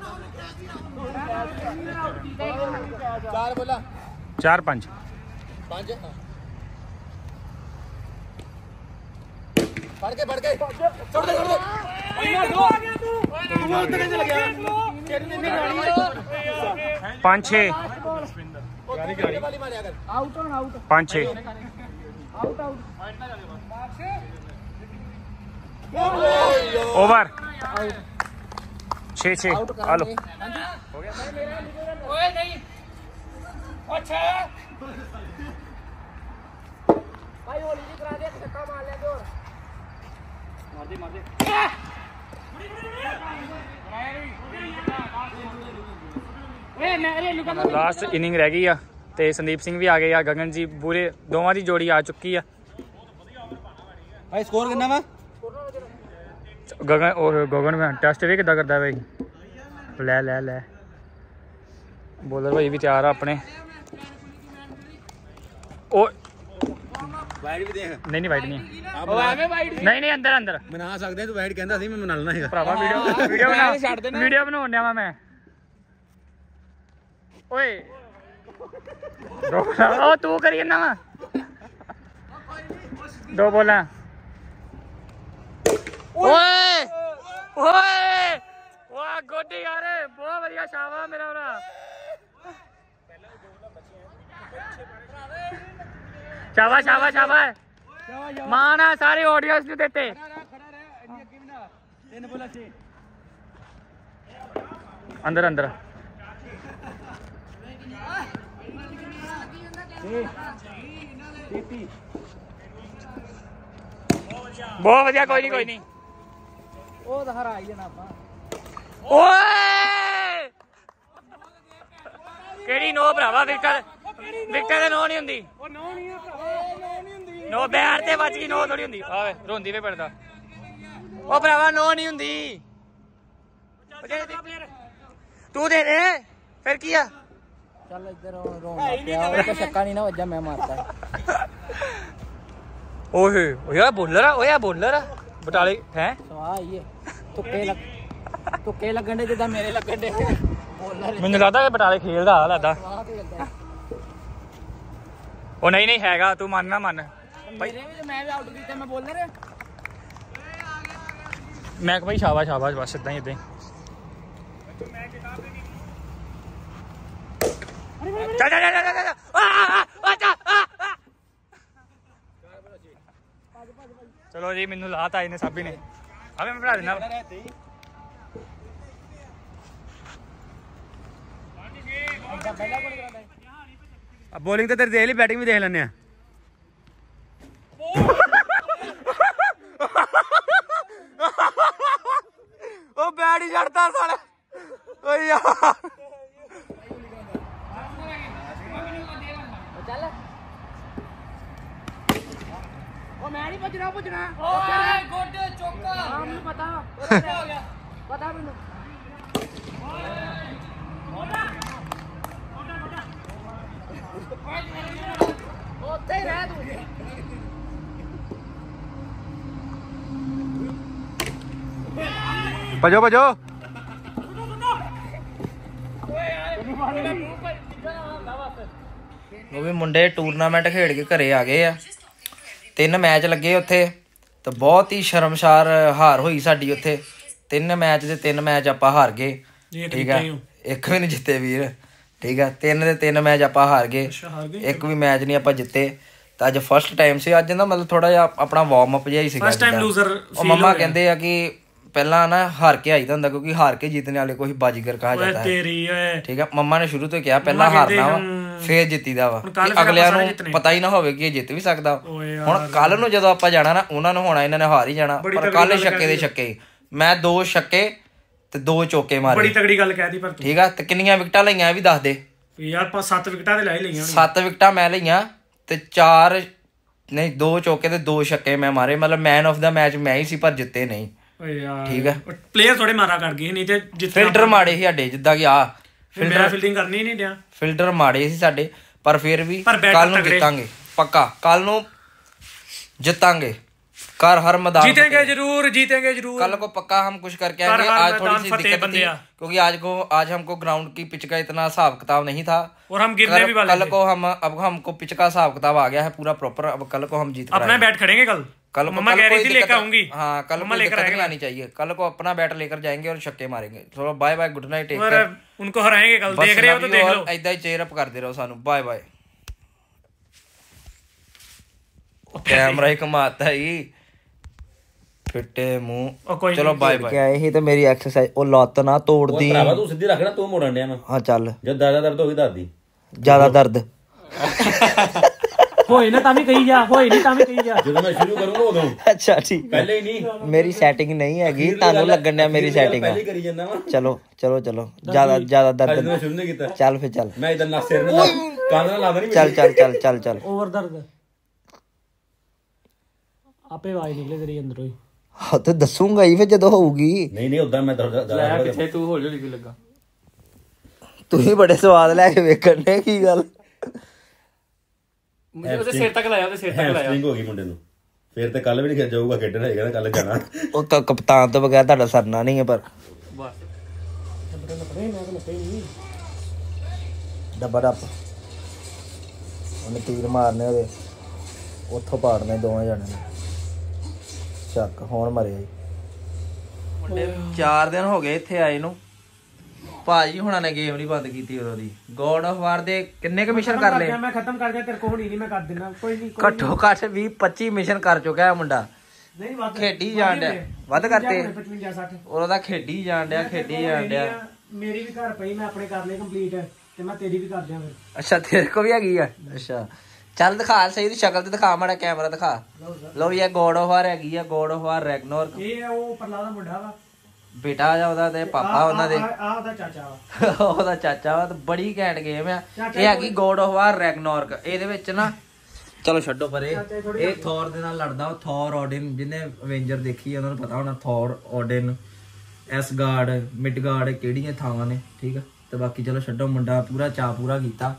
ਚਾਰ ਬੋਲਾ 4-5 5 ਫੜ ਕੇ ਛੋੜ ਦੇ 5-6 ਵਾਲੀ ਮਾਰਿਆ ਕਰ। ਆਊਟ ਹੋਣ ਆਊਟ 5-6 ਆਊਟ ਓਵਰ 6-6 ਆ ਲੋ ਓਏ ਨਹੀਂ ਅੱਛਾ ਭਾਈ ਹੋਲੀ ਜੀ ਕਰਾ ਦੇ ਛੱਕਾ ਮਾਰ ਲੈ ਹੋਰ ਮਾਰ ਦੇ ਓਏ ਮੇਰੇ ਲੁਕਾ ਲਾਸਟ ਇਨਿੰਗ ਰਹਿ ਗਈ ਆ ਤੇ ਸੰਦੀਪ ਸਿੰਘ ਵੀ ਆ ਗਏ ਆ, ਗਗਨ ਜੀ ਪੂਰੇ ਦੋਵਾਂ ਦੀ ਜੋੜੀ ਆ ਚੁੱਕੀ ਆ। ਭਾਈ ਸਕੋਰ ਕਿੰਨਾ ਵਾ? ਗਗਨ ਟੈਸਟ ਵੀ ਕਿੱਦਾਂ ਕਰਦਾ ਬਾਈ? ਲੈ ਬੋਲਰ ਭਾਈ ਵੀ ਤਿਆਰ ਆ ਆਪਣੇ। ਉਹ ਵਾਈਡ ਵੀ ਦੇਖ। ਨਹੀਂ ਵਾਈਟ ਨਹੀਂ ਉਹ ਐਵੇਂ ਵਾਈਟ ਨਹੀਂ ਅੰਦਰ ਮਨਾ ਸਕਦੇ ਤੂੰ ਵਾਈਡ ਕਹਿੰਦਾ ਸੀ, ਮੈਂ ਮਨਾ ਲੈਣਾ ਹੈਗਾ। ਭਰਾਵਾ ਵੀਡੀਓ ਬਣਾਉਣ ਡਿਆ ਵਾਂ ਮੈਂ। ਓਏ ਉਹ ਤੂੰ ਕਰੀ ਜਾਂਦਾ ਵਾ। 2 ਬੋਲਾਂ। ਓਏ ਵਾਹ ਗੋਡੀ ਯਾਰ, ਬਹੁਤ ਵਧੀਆ ਸ਼ਾਵਾ ਮੇਰਾ ਭਰਾ। ਸ਼ਾਬਾਸ਼ ਮਾਣ ਆ ਸਾਰੇ ਆਡੀਅנס ਨੂੰ ਦਿੱਤੇ। 3 ਬੋਲਾ 6 ਅੰਦਰ ਬਹੁਤ ਵਧੀਆ। ਕੋਈ ਨਹੀਂ ਉਹ ਤਾਂ ਹਰਾ ਹੀ ਜਾਣਾ ਆਪਾਂ। ਓਏ ਕਿਹੜੀ ਨੋ ਭਰਾਵਾ? ਵਿਕਟ ਦੇ ਨੋ ਨਹੀਂ ਹੁੰਦੀ। ਉਹ ਨੋ ਨਹੀਂ ਆ ਭਰਾਵਾ, ਨੋ ਨਹੀਂ ਹੁੰਦੀ। ਨੋ ਬੈਟ ਤੇ ਵੱਜ ਗਈ, ਨੋ ਥੋੜੀ ਹੁੰਦੀ। ਆਵੇ ਰੋਂਦੀ ਵੇ ਪੜਦਾ। ਉਹ ਭਰਾਵਾ ਨੋ ਨਹੀਂ ਹੁੰਦੀ। ਤੂੰ ਦੇ ਦੇ ਫਿਰ ਕੀ ਆ? ਚੱਲ ਇੱਧਰ ਰੋਣ ਪਿਆ ਉਹ ਛੱਕਾ ਨਹੀਂ ਨਾ ਵੱਜਾ, ਮੈਂ ਮਾਰਦਾ। ਓਏ ਓਏ ਬੋਲਰ ਆ ਬਟਾਲੇ ਹੈ। ਸਵਾਹ ਆਈਏ ਤੁੱਕੇ ਲੱਗਣ ਦੇ ਜਿੱਦਾਂ ਮੇਰੇ ਲੱਗਣ ਦੇ। ਮੈਨੂੰ ਲੱਗਦਾ ਕਿ ਬਟਾਲੇ ਖੇਲਦਾ ਲੱਗਦਾ। ਉਹ ਨਹੀਂ ਹੈਗਾ, ਤੂੰ ਮੰਨ ਨਾ ਮੰਨ। ਮੈਂ ਵੀ ਆਊਟ ਕੀਤਾ, ਮੈਂ ਬੋਲਰ। ਮੈਂ ਕਿ ਭਾਈ ਸ਼ਾਬਾਸ਼ ਬਸ ਇਦਾਂ ਹੀ ਚਲੋ ਜੀ, ਮੈਨੂੰ ਲਾਤਾ ਇਹਨੇ ਸਾਬੀ ਨੇ। ਆਵੇ ਮੈਂ ਪੜਾ ਦੇਣਾ। ਬੋਲਿੰਗ ਤੇ ਤੇਰੀ ਦੇਖ ਲਈ, ਬੈਟਿੰਗ ਵੀ ਦੇਖ ਲੈਣੇ ਆ। ਉਹ ਬੈਟ ਹੀ ਛੱਡਦਾ ਸਾਲਾ। ਓਏ ਯਾਰ ਚੱਲ ਉਹ ਮੈਂ ਨਹੀਂ ਭੱਜਣਾ ਓਏ ਗੁੱਡ ਚੌਕਾ। ਹਾਂ ਮੈਨੂੰ ਪਤਾ ਮੈਨੂੰ। ਉੱਥੇ ਹੀ ਰਹਿ ਤੂੰ। ਭਜੋ ਉਹ ਵੀ ਮੁੰਡੇ ਟੂਰਨਾਮੈਂਟ ਖੇਡ ਕੇ ਘਰੇ ਆ ਗਏ ਆ। 3 ਮੈਚ ਲੱਗੇ ਉੱਥੇ ਤੇ ਬਹੁਤ ਹੀ ਸ਼ਰਮਸਾਰ ਹਾਰ ਹੋਈ ਸਾਡੀ ਉੱਥੇ। 3 ਮੈਚ ਦੇ 3 ਮੈਚ ਆਪਾਂ ਹਾਰ ਗਏ। ਠੀਕ ਆ, ਇੱਕ ਵੀ ਨਹੀਂ ਜਿੱਤੇ ਵੀਰ। ਠੀਕ ਆ 3 ਦੇ 3 ਮੈਚ ਆਪਾਂ ਹਾਰ ਗਏ, ਇੱਕ ਵੀ ਮੈਚ ਨਹੀਂ ਆਪਾਂ ਜਿੱਤੇ। ਤਾਂ ਅੱਜ ਫਸਟ ਟਾਈਮ ਸੀ ਅੱਜ ਨਾ, ਮਤਲਬ ਥੋੜਾ ਜਿਹਾ ਆਪਣਾ ਵਾਰਮ ਅਪ ਜਿਹਾ ਹੀ ਸੀਗਾ। ਫਸਟ ਟਾਈਮ ਲੂਜ਼ਰ ਉਹ ਮੰਮਾ ਕਹਿੰਦੇ ਆ ਕਿ ਪਹਿਲਾਂ ਨਾ ਹਾਰ ਕੇ ਆਈਦਾ ਹੁੰਦਾ, ਕਿਉਂਕਿ ਹਾਰ ਕੇ ਜਿੱਤने वाले को ही बाजीगर कहा जाता है। ਠੀਕ ਆ ਮੰਮਾ ਨੇ ਸ਼ੁਰੂ ਤੋਂ ਕਿਹਾ ਪਹਿਲਾਂ ਹਾਰਨਾ ਵਾ ਫੇਰ ਜਿੱਤੀਦਾ ਵਾ, ਅਗਲਿਆਂ ਨੂੰ ਪਤਾ ਹੀ ਨਾ ਹੋਵੇ ਕਿ ਇਹ ਜਿੱਤ ਵੀ ਸਕਦਾ। ਹੁਣ ਕੱਲ ਨੂੰ ਜਦੋਂ ਆਪਾਂ ਜਾਣਾ ਨਾ ਉਹਨਾਂ ਨੂੰ ਹੋਣਾ ਇਹਨਾਂ ਨੇ ਹਾਰ ਹੀ ਜਾਣਾ, ਪਰ ਕੱਲ ਛੱਕੇ ਦੇ ਛੱਕੇ, ਮੈਂ 2 ਛੱਕੇ ਤੇ 2 ਚੌਕੇ ਮਾਰੇ। ਬੜੀ ਤਗੜੀ ਗੱਲ ਕਹਿਦੀ ਪਰ ਠੀਕ ਆ। ਤੇ ਕਿੰਨੀਆਂ ਵਿਕਟਾਂ ਲਈਆਂ ਇਹ ਵੀ ਦੱਸ ਦੇ ਯਾਰ। ਆਪਾਂ 7 ਵਿਕਟਾਂ ਤੇ ਲੈ ਹੀ ਲਈਆਂ। 7 ਵਿਕਟਾਂ ਮੈਂ ਲਈਆਂ ਤੇ 4 ਨਹੀਂ 2 ਚੌਕੇ ਤੇ 2 ਛੱਕੇ ਮੈਂ ਮਾਰੇ, ਮਤਲਬ ਮੈਨ ਆਫ ਦਾ ਮੈਚ ਮੈਂ ਹੀ ਸੀ, ਪਰ ਜਿੱਤੇ ਨਹੀਂ। ਠੀਕ ਹੈ ਪਲੇਅਰ ਥੋੜੇ ਮਾਰਾ ਕਰ ਗਏ, ਨਹੀਂ ਤੇ ਫਿਲਟਰ ਮਾੜੇ ਸੀ ਸਾਡੇ, ਜਿੱਦਾਂ ਕਿ ਆ ਫੀਲਡਿੰਗ ਕਰਨੀ ਨਹੀਂ ਦਿਆ, ਫਿਲਟਰ ਮਾੜੇ ਸੀ ਸਾਡੇ, ਪਰ ਫਿਰ ਵੀ ਕੱਲ ਨੂੰ ਜਿੱਤਾਂਗੇ ਪੱਕਾ, ਕੱਲ ਨੂੰ ਜਿੱਤਾਂगे। कर हर मैदान जीतेंगे जरूर, जीतेंगे जरूर। कल को पक्का हम कुछ करके आएंगे। आज थोड़ी सी दिक्कत थी क्योंकि आज हमको ग्राउंड की पिच का इतना हिसाब किताब नहीं था और हम गिरने भी वाले कल को अब हमको पिच का हिसाब किताब आ गया है पूरा प्रॉपर। अब कल को हम जीत अपना बैट खड़ेंगे कल मम्मा कह रही थी लेकर आऊंगी। हाँ कल को दिक्कत नहीं आनी चाहिए, कल को अपना बैट लेकर जाएंगे और छक्के मारेंगे। चलो bye bye, good night, take care. उनको हराएंगे कल, देख रहे हो तो देख लो, ऐदा ही चेयर अप करते रहो सानू। Bye bye. कैमरा ही कमाता ही ਫਿੱਟੇ ਮੂੰਹ। ਚਲੋ ਬਾਏ ਬਾਏ। ਇਹੀ ਤਾਂ ਮੇਰੀ ਐਕਸਰਸਾਈਜ਼। ਉਹ ਲੱਤ ਨਾ ਤੋੜਦੀ ਭਰਾਵਾ, ਤੂੰ ਸਿੱਧੀ ਰੱਖਣਾ, ਤੂੰ ਮੋੜਨ ਡਿਆ ਮੈਂ। ਹਾਂ ਚੱਲ, ਜਦ ਜ਼ਿਆਦਾ ਦਰਦ ਹੋਈ ਦੱਸਦੀ। ਜ਼ਿਆਦਾ ਦਰਦ ਹੋਏ ਨਾ ਤਾਂ ਵੀ ਕਹੀ ਜਾ, ਹੋਏ ਨਹੀਂ ਤਾਂ ਵੀ ਕਹੀ ਜਾ। ਜਦੋਂ ਮੈਂ ਸ਼ੁਰੂ ਕਰੂੰਗਾ ਉਦੋਂ। ਅੱਛਾ ਠੀਕ, ਪਹਿਲੇ ਹੀ ਨਹੀਂ। ਮੇਰੀ ਸੈਟਿੰਗ ਨਹੀਂ ਹੈਗੀ, ਤੁਹਾਨੂੰ ਲੱਗਣ ਡਿਆ ਮੇਰੀ ਸੈਟਿੰਗ ਪਹਿਲੇ ਹੀ ਕਰੀ ਜਾਂਦਾ ਵਾ। ਚਲੋ ਚਲੋ ਚਲੋ, ਜ਼ਿਆਦਾ ਦਰਦ ਮੈਂ ਸ਼ੁਰੂ ਨਹੀਂ ਕੀਤਾ। ਚੱਲ ਫਿਰ ਚੱਲ, ਮੈਂ ਇਦਾਂ ਨੱਕ ਸਿਰ ਨਾਲ ਕੰਨ ਨਾਲ ਲਾਦਾ ਨਹੀਂ। ਚੱਲ ਚੱਲ ਚੱਲ ਚੱਲ ਚੱਲ। ਓਵਰ ਦਰਦ ਆਪੇ ਆਵਾਜ਼ ਨਿਕਲੇ ਤੇਰੀ ਅੰਦਰੋਂ ਹੀ। ਹਾਂ ਤੇ ਦੱਸੂਗਾ ਹੀ ਫਿਰ ਜਦੋਂ ਹੋਊਗੀ। ਨਹੀਂ ਉਦਾਂ ਮੈਂ ਕਿੱਥੇ ਤੂੰ ਹੌਲੀ ਹੌਲੀ ਲੱਗਾ। ਤੁਸੀਂ ਬੜੇ ਸਵਾਦ ਲੈ ਕੇ ਵੇਖਣ ਨੇ, ਕੀ ਗੱਲ? ਉਹਦੇ ਸਿਰ ਤੱਕ ਲਾਇਆ, ਉਹਦੇ ਸਿਰ ਤੱਕ ਲਾਇਆ। ਹੈਮਸਟ੍ਰਿੰਗ ਹੋ ਗਈ ਮੁੰਡੇ ਨੂੰ, ਫਿਰ ਤੇ ਕੱਲ ਵੀ ਨਹੀਂ ਜਾਊਗਾ ਖੇਡਣ, ਹੈਗਾ ਕੱਲ ਜਾਣਾ। ਉਹ ਕਪਤਾਨ ਤੋਂ ਬਗੈਰ ਤੁਹਾਡਾ ਸਰਨਾ ਨਹੀਂ ਹੈ। ਪਰ ਡੱਬਾ ਡੱਪ ਉਹਨੇ ਤੀਰ ਮਾਰਨੇ, ਉਹਦੇ ਉੱਥੋਂ ਪਾੜਨੇ ਦੋਵਾਂ ਜਾਣੇ ਨੇ। ਚੱਕ ਹੁਣ ਮਰਿਆ ਜੀ। 4 ਦਿਨ ਹੋ ਗਏ ਇੱਥੇ ਆਏ ਨੂੰ। ਭਾਜੀ ਹੁਣਾਂ ਨੇ ਗੇਮ ਨਹੀਂ ਬੰਦ ਕੀਤੀ ਉਦੋਂ ਦੀ। ਗੋਡ ਆਫ ਵਾਰ ਦੇ ਕਿੰਨੇ ਕ ਮਿਸ਼ਨ ਕਰ ਲਏ? ਮੈਂ ਖਤਮ ਕਰ ਗਿਆ, ਤੇਰੇ ਕੋਲ ਹੋਣੀ ਨਹੀਂ, ਮੈਂ ਕਰ ਦੇਣਾ। ਕੋਈ ਨਹੀਂ, ਘੱਟੋ ਘੱਟ 20-25 ਮਿਸ਼ਨ ਕਰ ਚੁੱਕਾ ਹੈ ਮੁੰਡਾ। ਨਹੀਂ ਵੱਧ ਖੇਡੀ ਜਾਣ ਡਿਆ, ਵੱਧ ਕਰਤੇ 55-60 ਉਹਦਾ। ਖੇਡੀ ਜਾਣ ਡਿਆ, ਖੇਡੀ ਜਾਣ ਡਿਆ। ਮੇਰੀ ਵੀ ਘਰ ਪਈ, ਮੈਂ ਆਪਣੇ ਕਰ ਲਏ ਕੰਪਲੀਟ, ਤੇ ਮੈਂ ਤੇਰੀ ਵੀ ਕਰ ਦਿਆਂ ਫਿਰ। ਅੱਛਾ ਤੇਰੇ ਕੋ ਵੀ ਹੈਗੀ ਆ? ਅੱਛਾ ਚੱਲ ਦਿਖਾ ਸਹੀ ਦੀ ਸ਼ਕਲ ਤੇ ਦਿਖਾ, ਮਾੜਾ ਕੈਮਰਾ ਦਿਖਾ। ਲੋ ਇਹ ਗੋਡ ਆਫ ਵਾਰ ਹੈਗੀ ਆ, ਗੋਡ ਆਫ ਵਾਰ ਰੈਗਨੋਰ। ਇਹ ਉਹ ਪਰਲਾ ਦਾ ਮੁੰਡਾ ਵਾ, ਬੇਟਾ ਆ ਉਹਦਾ ਤੇ ਪਾਪਾ ਉਹਨਾਂ ਦੇ। ਆ ਉਹਦਾ ਚਾਚਾ ਵਾ। ਉਹਦਾ ਚਾਚਾ ਵਾ। ਤੇ ਬੜੀ ਘੈਂਟ ਗੇਮ ਆ ਇਹ। ਹੈਗੀ ਗੋਡ ਆਫ ਵਾਰ ਰੈਗਨੋਰਕ। ਇਹਦੇ ਵਿੱਚ ਨਾ, ਚਲੋ ਛੱਡੋ ਪਰੇ, ਇਹ ਥੋਰ ਦੇ ਨਾਲ ਲੜਦਾ। ਉਹ ਥੋਰ ਓਡਿਨ, ਜਿਹਨੇ ਅਵੇਂਜਰ ਦੇਖੀ ਉਹਨਾਂ ਨੂੰ ਪਤਾ ਹੋਣਾ। ਥੋਰ ਓਡਿਨ, ਐਸਗਾਰਡ, ਮਿਡਗਾਰਡ, ਕਿਹੜੀਆਂ ਥਾਵਾਂ ਨੇ। ਠੀਕ ਆ, ਤੇ ਬਾਕੀ ਚਲੋ ਛੱਡੋ। ਮੁੰਡਾ ਪੂਰਾ ਚਾਅ ਪੂਰਾ ਕੀਤਾ।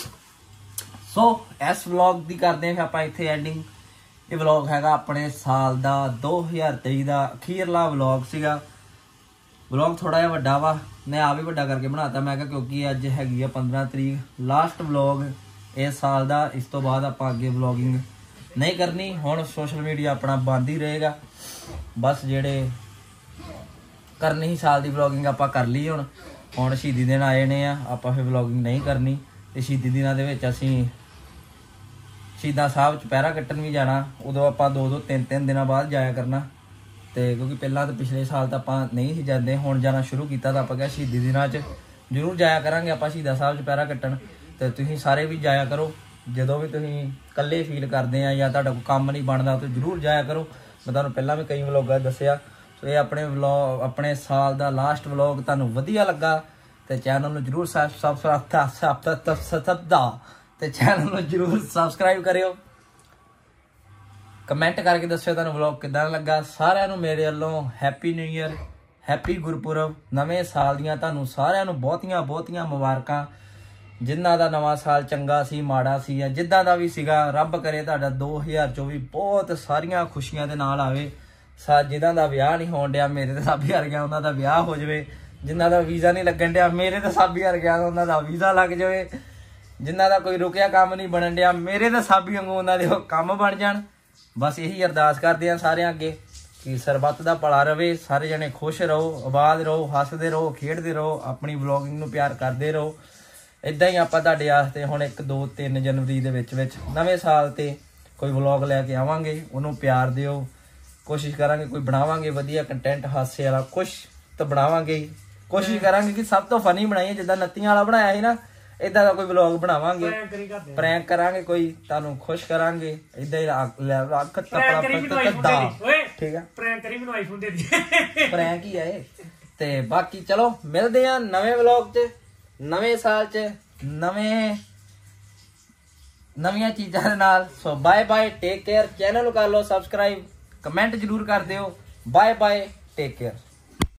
ਸੋ ਇਸ ਵਲੌਗ ਦੀ ਕਰਦੇ ਹਾਂ ਆਪਾਂ ਇੱਥੇ ਐਂਡਿੰਗ। ਇਹ ਵਲੌਗ ਹੈਗਾ ਆਪਣੇ ਸਾਲ ਦਾ 2023 ਦਾ ਅਖੀਰਲਾ ਵਲੌਗ ਸੀਗਾ। ਵਲੌਗ ਥੋੜਾ ਜਿਹਾ ਵੱਡਾ ਵਾ, ਮੈਂ ਆ ਵੀ ਵੱਡਾ ਕਰਕੇ ਬਣਾਤਾ। ਮੈਂ ਕਿਹਾ ਕਿਉਂਕਿ ਅੱਜ ਹੈਗੀ ਆ 15 ਤਰੀਕ, ਲਾਸਟ ਵਲੌਗ ਇਸ ਸਾਲ ਦਾ। ਇਸ ਤੋਂ ਬਾਅਦ ਆਪਾਂ ਅੱਗੇ ਵਲੌਗਿੰਗ ਨਹੀਂ ਕਰਨੀ। ਹੁਣ ਸੋਸ਼ਲ ਮੀਡੀਆ ਆਪਣਾ ਬੰਦ ਹੀ ਰਹੇਗਾ। ਬਸ ਜਿਹੜੇ ਕਰਨੀ ਸੀ ਸਾਲ ਦੀ ਵਲੌਗਿੰਗ ਆਪਾਂ ਕਰ ਲਈ। ਹੁਣ ਸ਼ਹੀਦੀ ਦਿਨ ਆਏ ਨੇ ਆ, ਆਪਾਂ ਫਿਰ ਵਲੌਗਿੰਗ ਨਹੀਂ ਕਰਨੀ। ਤੇ ਸ਼ਹੀਦੀ ਦਿਨਾਂ ਦੇ ਵਿੱਚ ਅਸੀਂ ਸ਼ਹੀਦਾਂ ਸਾਹਿਬ ਚੁਪਹਿਰਾ ਕੱਟਣ ਵੀ ਜਾਣਾ। ਉਦੋਂ ਆਪਾਂ 2-2, 3-3 ਦਿਨਾਂ ਬਾਅਦ ਜਾਇਆ ਕਰਨਾ। ਤੇ ਕਿਉਂਕਿ ਪਹਿਲਾਂ ਤਾਂ ਪਿਛਲੇ ਸਾਲ ਤਾਂ ਆਪਾਂ ਨਹੀਂ ਸੀ ਜਾਂਦੇ, ਹੁਣ ਜਾਣਾ ਸ਼ੁਰੂ ਕੀਤਾ। ਤਾਂ ਆਪਾਂ ਕਿਹਾ ਸ਼ਹੀਦੀ ਦਿਨਾਂ 'ਚ ਜ਼ਰੂਰ ਜਾਇਆ ਕਰਾਂਗੇ ਆਪਾਂ ਸ਼ਹੀਦਾਂ ਸਾਹਿਬ ਚੁਪਹਿਰਾ ਕੱਟਣ। ਤੇ ਤੁਸੀਂ ਸਾਰੇ ਵੀ ਜਾਇਆ ਕਰੋ। ਜਦੋਂ ਵੀ ਤੁਸੀਂ ਇਕੱਲੇ ਫੀਲ ਕਰਦੇ ਆ ਜਾਂ ਤੁਹਾਡਾ ਕੋਈ ਕੰਮ ਨਹੀਂ ਬਣਦਾ ਤਾਂ ਜ਼ਰੂਰ ਜਾਇਆ ਕਰੋ। ਮੈਂ ਤੁਹਾਨੂੰ ਪਹਿਲਾਂ ਵੀ ਕਈ ਵਲੋਗਾਂ ਦੱਸਿਆ। ਸੋ ਇਹ ਆਪਣੇ ਵਲੋਗ, ਆਪਣੇ ਸਾਲ ਦਾ ਲਾਸਟ ਵਲੋਗ ਤੁਹਾਨੂੰ ਵਧੀਆ ਲੱਗਾ ਤੇ ਚੈਨਲ ਨੂੰ ਜ਼ਰੂਰ ਸਬਸਕ੍ਰਾਈਬ ਕਰਿਓ। ਕਮੈਂਟ ਕਰਕੇ ਦੱਸਿਓ ਤੁਹਾਨੂੰ ਵਲੌਗ ਕਿੱਦਾਂ ਲੱਗਾ। ਸਾਰਿਆਂ ਨੂੰ ਮੇਰੇ ਵੱਲੋਂ happy new year, happy Gurpurab, ਨਵੇਂ ਸਾਲ ਦੀਆਂ ਤੁਹਾਨੂੰ ਸਾਰਿਆਂ ਨੂੰ ਬਹੁਤੀਆਂ ਬਹੁਤੀਆਂ ਮੁਬਾਰਕਾਂ। ਜਿਨ੍ਹਾਂ ਦਾ ਨਵਾਂ ਸਾਲ ਚੰਗਾ ਸੀ, ਮਾੜਾ ਸੀ, ਜਾਂ ਜਿੱਦਾਂ ਦਾ ਵੀ ਸੀਗਾ, ਰੱਬ ਕਰੇ ਤੁਹਾਡਾ 2024 ਬਹੁਤ ਸਾਰੀਆਂ ਖੁਸ਼ੀਆਂ ਦੇ ਨਾਲ ਆਵੇ। ਜਿਹਨਾਂ ਦਾ ਵਿਆਹ ਨਹੀਂ ਹੋਣ ਡਿਆ, ਮੇਰੇ ਤੇ ਸਭ ਹਰ ਗਿਆ, ਉਹਨਾਂ ਦਾ ਵਿਆਹ ਹੋ ਜਾਵੇ। ਜਿਨ੍ਹਾਂ ਦਾ ਵੀਜ਼ਾ ਨਹੀਂ ਲੱਗਣ ਡਿਆ, ਮੇਰੇ ਤੇ ਸਭ ਹਰ ਗਿਆ, ਉਹਨਾਂ ਦਾ ਵੀਜ਼ਾ ਲੱਗ ਜਾਵੇ। ਜਿਨ੍ਹਾਂ ਦਾ ਕੋਈ ਰੁਕਿਆ ਕੰਮ ਨਹੀਂ ਬਣਨ ਡਿਆ, ਮੇਰੇ ਤੇ ਸਭ ਵਾਂਗੂ ਉਹਨਾਂ ਦੇ ਕੰਮ ਬਣ ਜਾਣ। ਬਸ ਇਹੀ ਅਰਦਾਸ ਕਰਦੇ ਆ ਸਾਰਿਆਂ ਅੱਗੇ ਕਿ ਸਰਬੱਤ ਦਾ ਭਲਾ ਰਵੇ, ਸਾਰੇ ਜਣੇ ਖੁਸ਼ ਰਹੋ, ਆਬਾਦ ਰਹੋ, ਹੱਸਦੇ ਰਹੋ, ਖੇਡਦੇ ਰਹੋ, ਆਪਣੀ ਵਲੌਗਿੰਗ ਨੂੰ ਪਿਆਰ ਕਰਦੇ ਰਹੋ। ਇਦਾਂ ਹੀ ਆਪਾਂ ਤੁਹਾਡੇ ਵਾਸਤੇ ਹੁਣ 1 2 3 ਜਨਵਰੀ ਦੇ ਵਿੱਚ ਨਵੇਂ ਸਾਲ ਤੇ ਕੋਈ ਵਲੌਗ ਲੈ ਕੇ ਆਵਾਂਗੇ। ਉਹਨੂੰ ਪਿਆਰ ਦਿਓ, ਕੋਸ਼ਿਸ਼ ਕਰਾਂਗੇ ਕੋਈ ਬਣਾਵਾਂਗੇ ਵਧੀਆ ਕੰਟੈਂਟ, ਹਾਸੇ ਵਾਲਾ ਕੁਛ ਤਾਂ ਬਣਾਵਾਂਗੇ। ਕੋਸ਼ਿਸ਼ ਕਰਾਂਗੇ ਕਿ ਸਭ ਤੋਂ ਫਨੀ ਬਣਾਈਏ, ਜਿੱਦਾਂ ਨੱਤੀਆਂ ਵਾਲਾ ਬਣਾਇਆ ਸੀ ਨਾ, ਇਦਾਂ ਦਾ ਕੋਈ ਵਲੌਗ ਬਣਾਵਾਂਗੇ, ਪ੍ਰੈਂਕ ਕਰਾਂਗੇ, ਕੋਈ ਤੁਹਾਨੂੰ ਖੁਸ਼ ਕਰਾਂਗੇ। ਇਦਾਂ ਹੀ ਰੱਖ ਤਪੜਾ ਠੀਕ ਆ, ਪ੍ਰੈਂਕ ਕਰੀ ਮੈਨੂੰ ਆਈਫੋਨ ਦੇ ਦੀ, ਪ੍ਰੈਂਕ ਹੀ ਆਏ। ਤੇ ਬਾਕੀ ਚਲੋ ਮਿਲਦੇ ਆ ਨਵੇਂ ਵਲੌਗ 'ਚ, ਨਵੇਂ ਸਾਲ 'ਚ, ਨਵੀਆਂ ਚੀਜ਼ਾਂ ਦੇ ਨਾਲ। So bye bye, take care. Channel ਨੂੰ ਕਰ ਲਓ ਸਬਸਕ੍ਰਾਈਬ, ਕਮੈਂਟ ਜ਼ਰੂਰ ਕਰ ਦਿਓ। Bye bye, take care.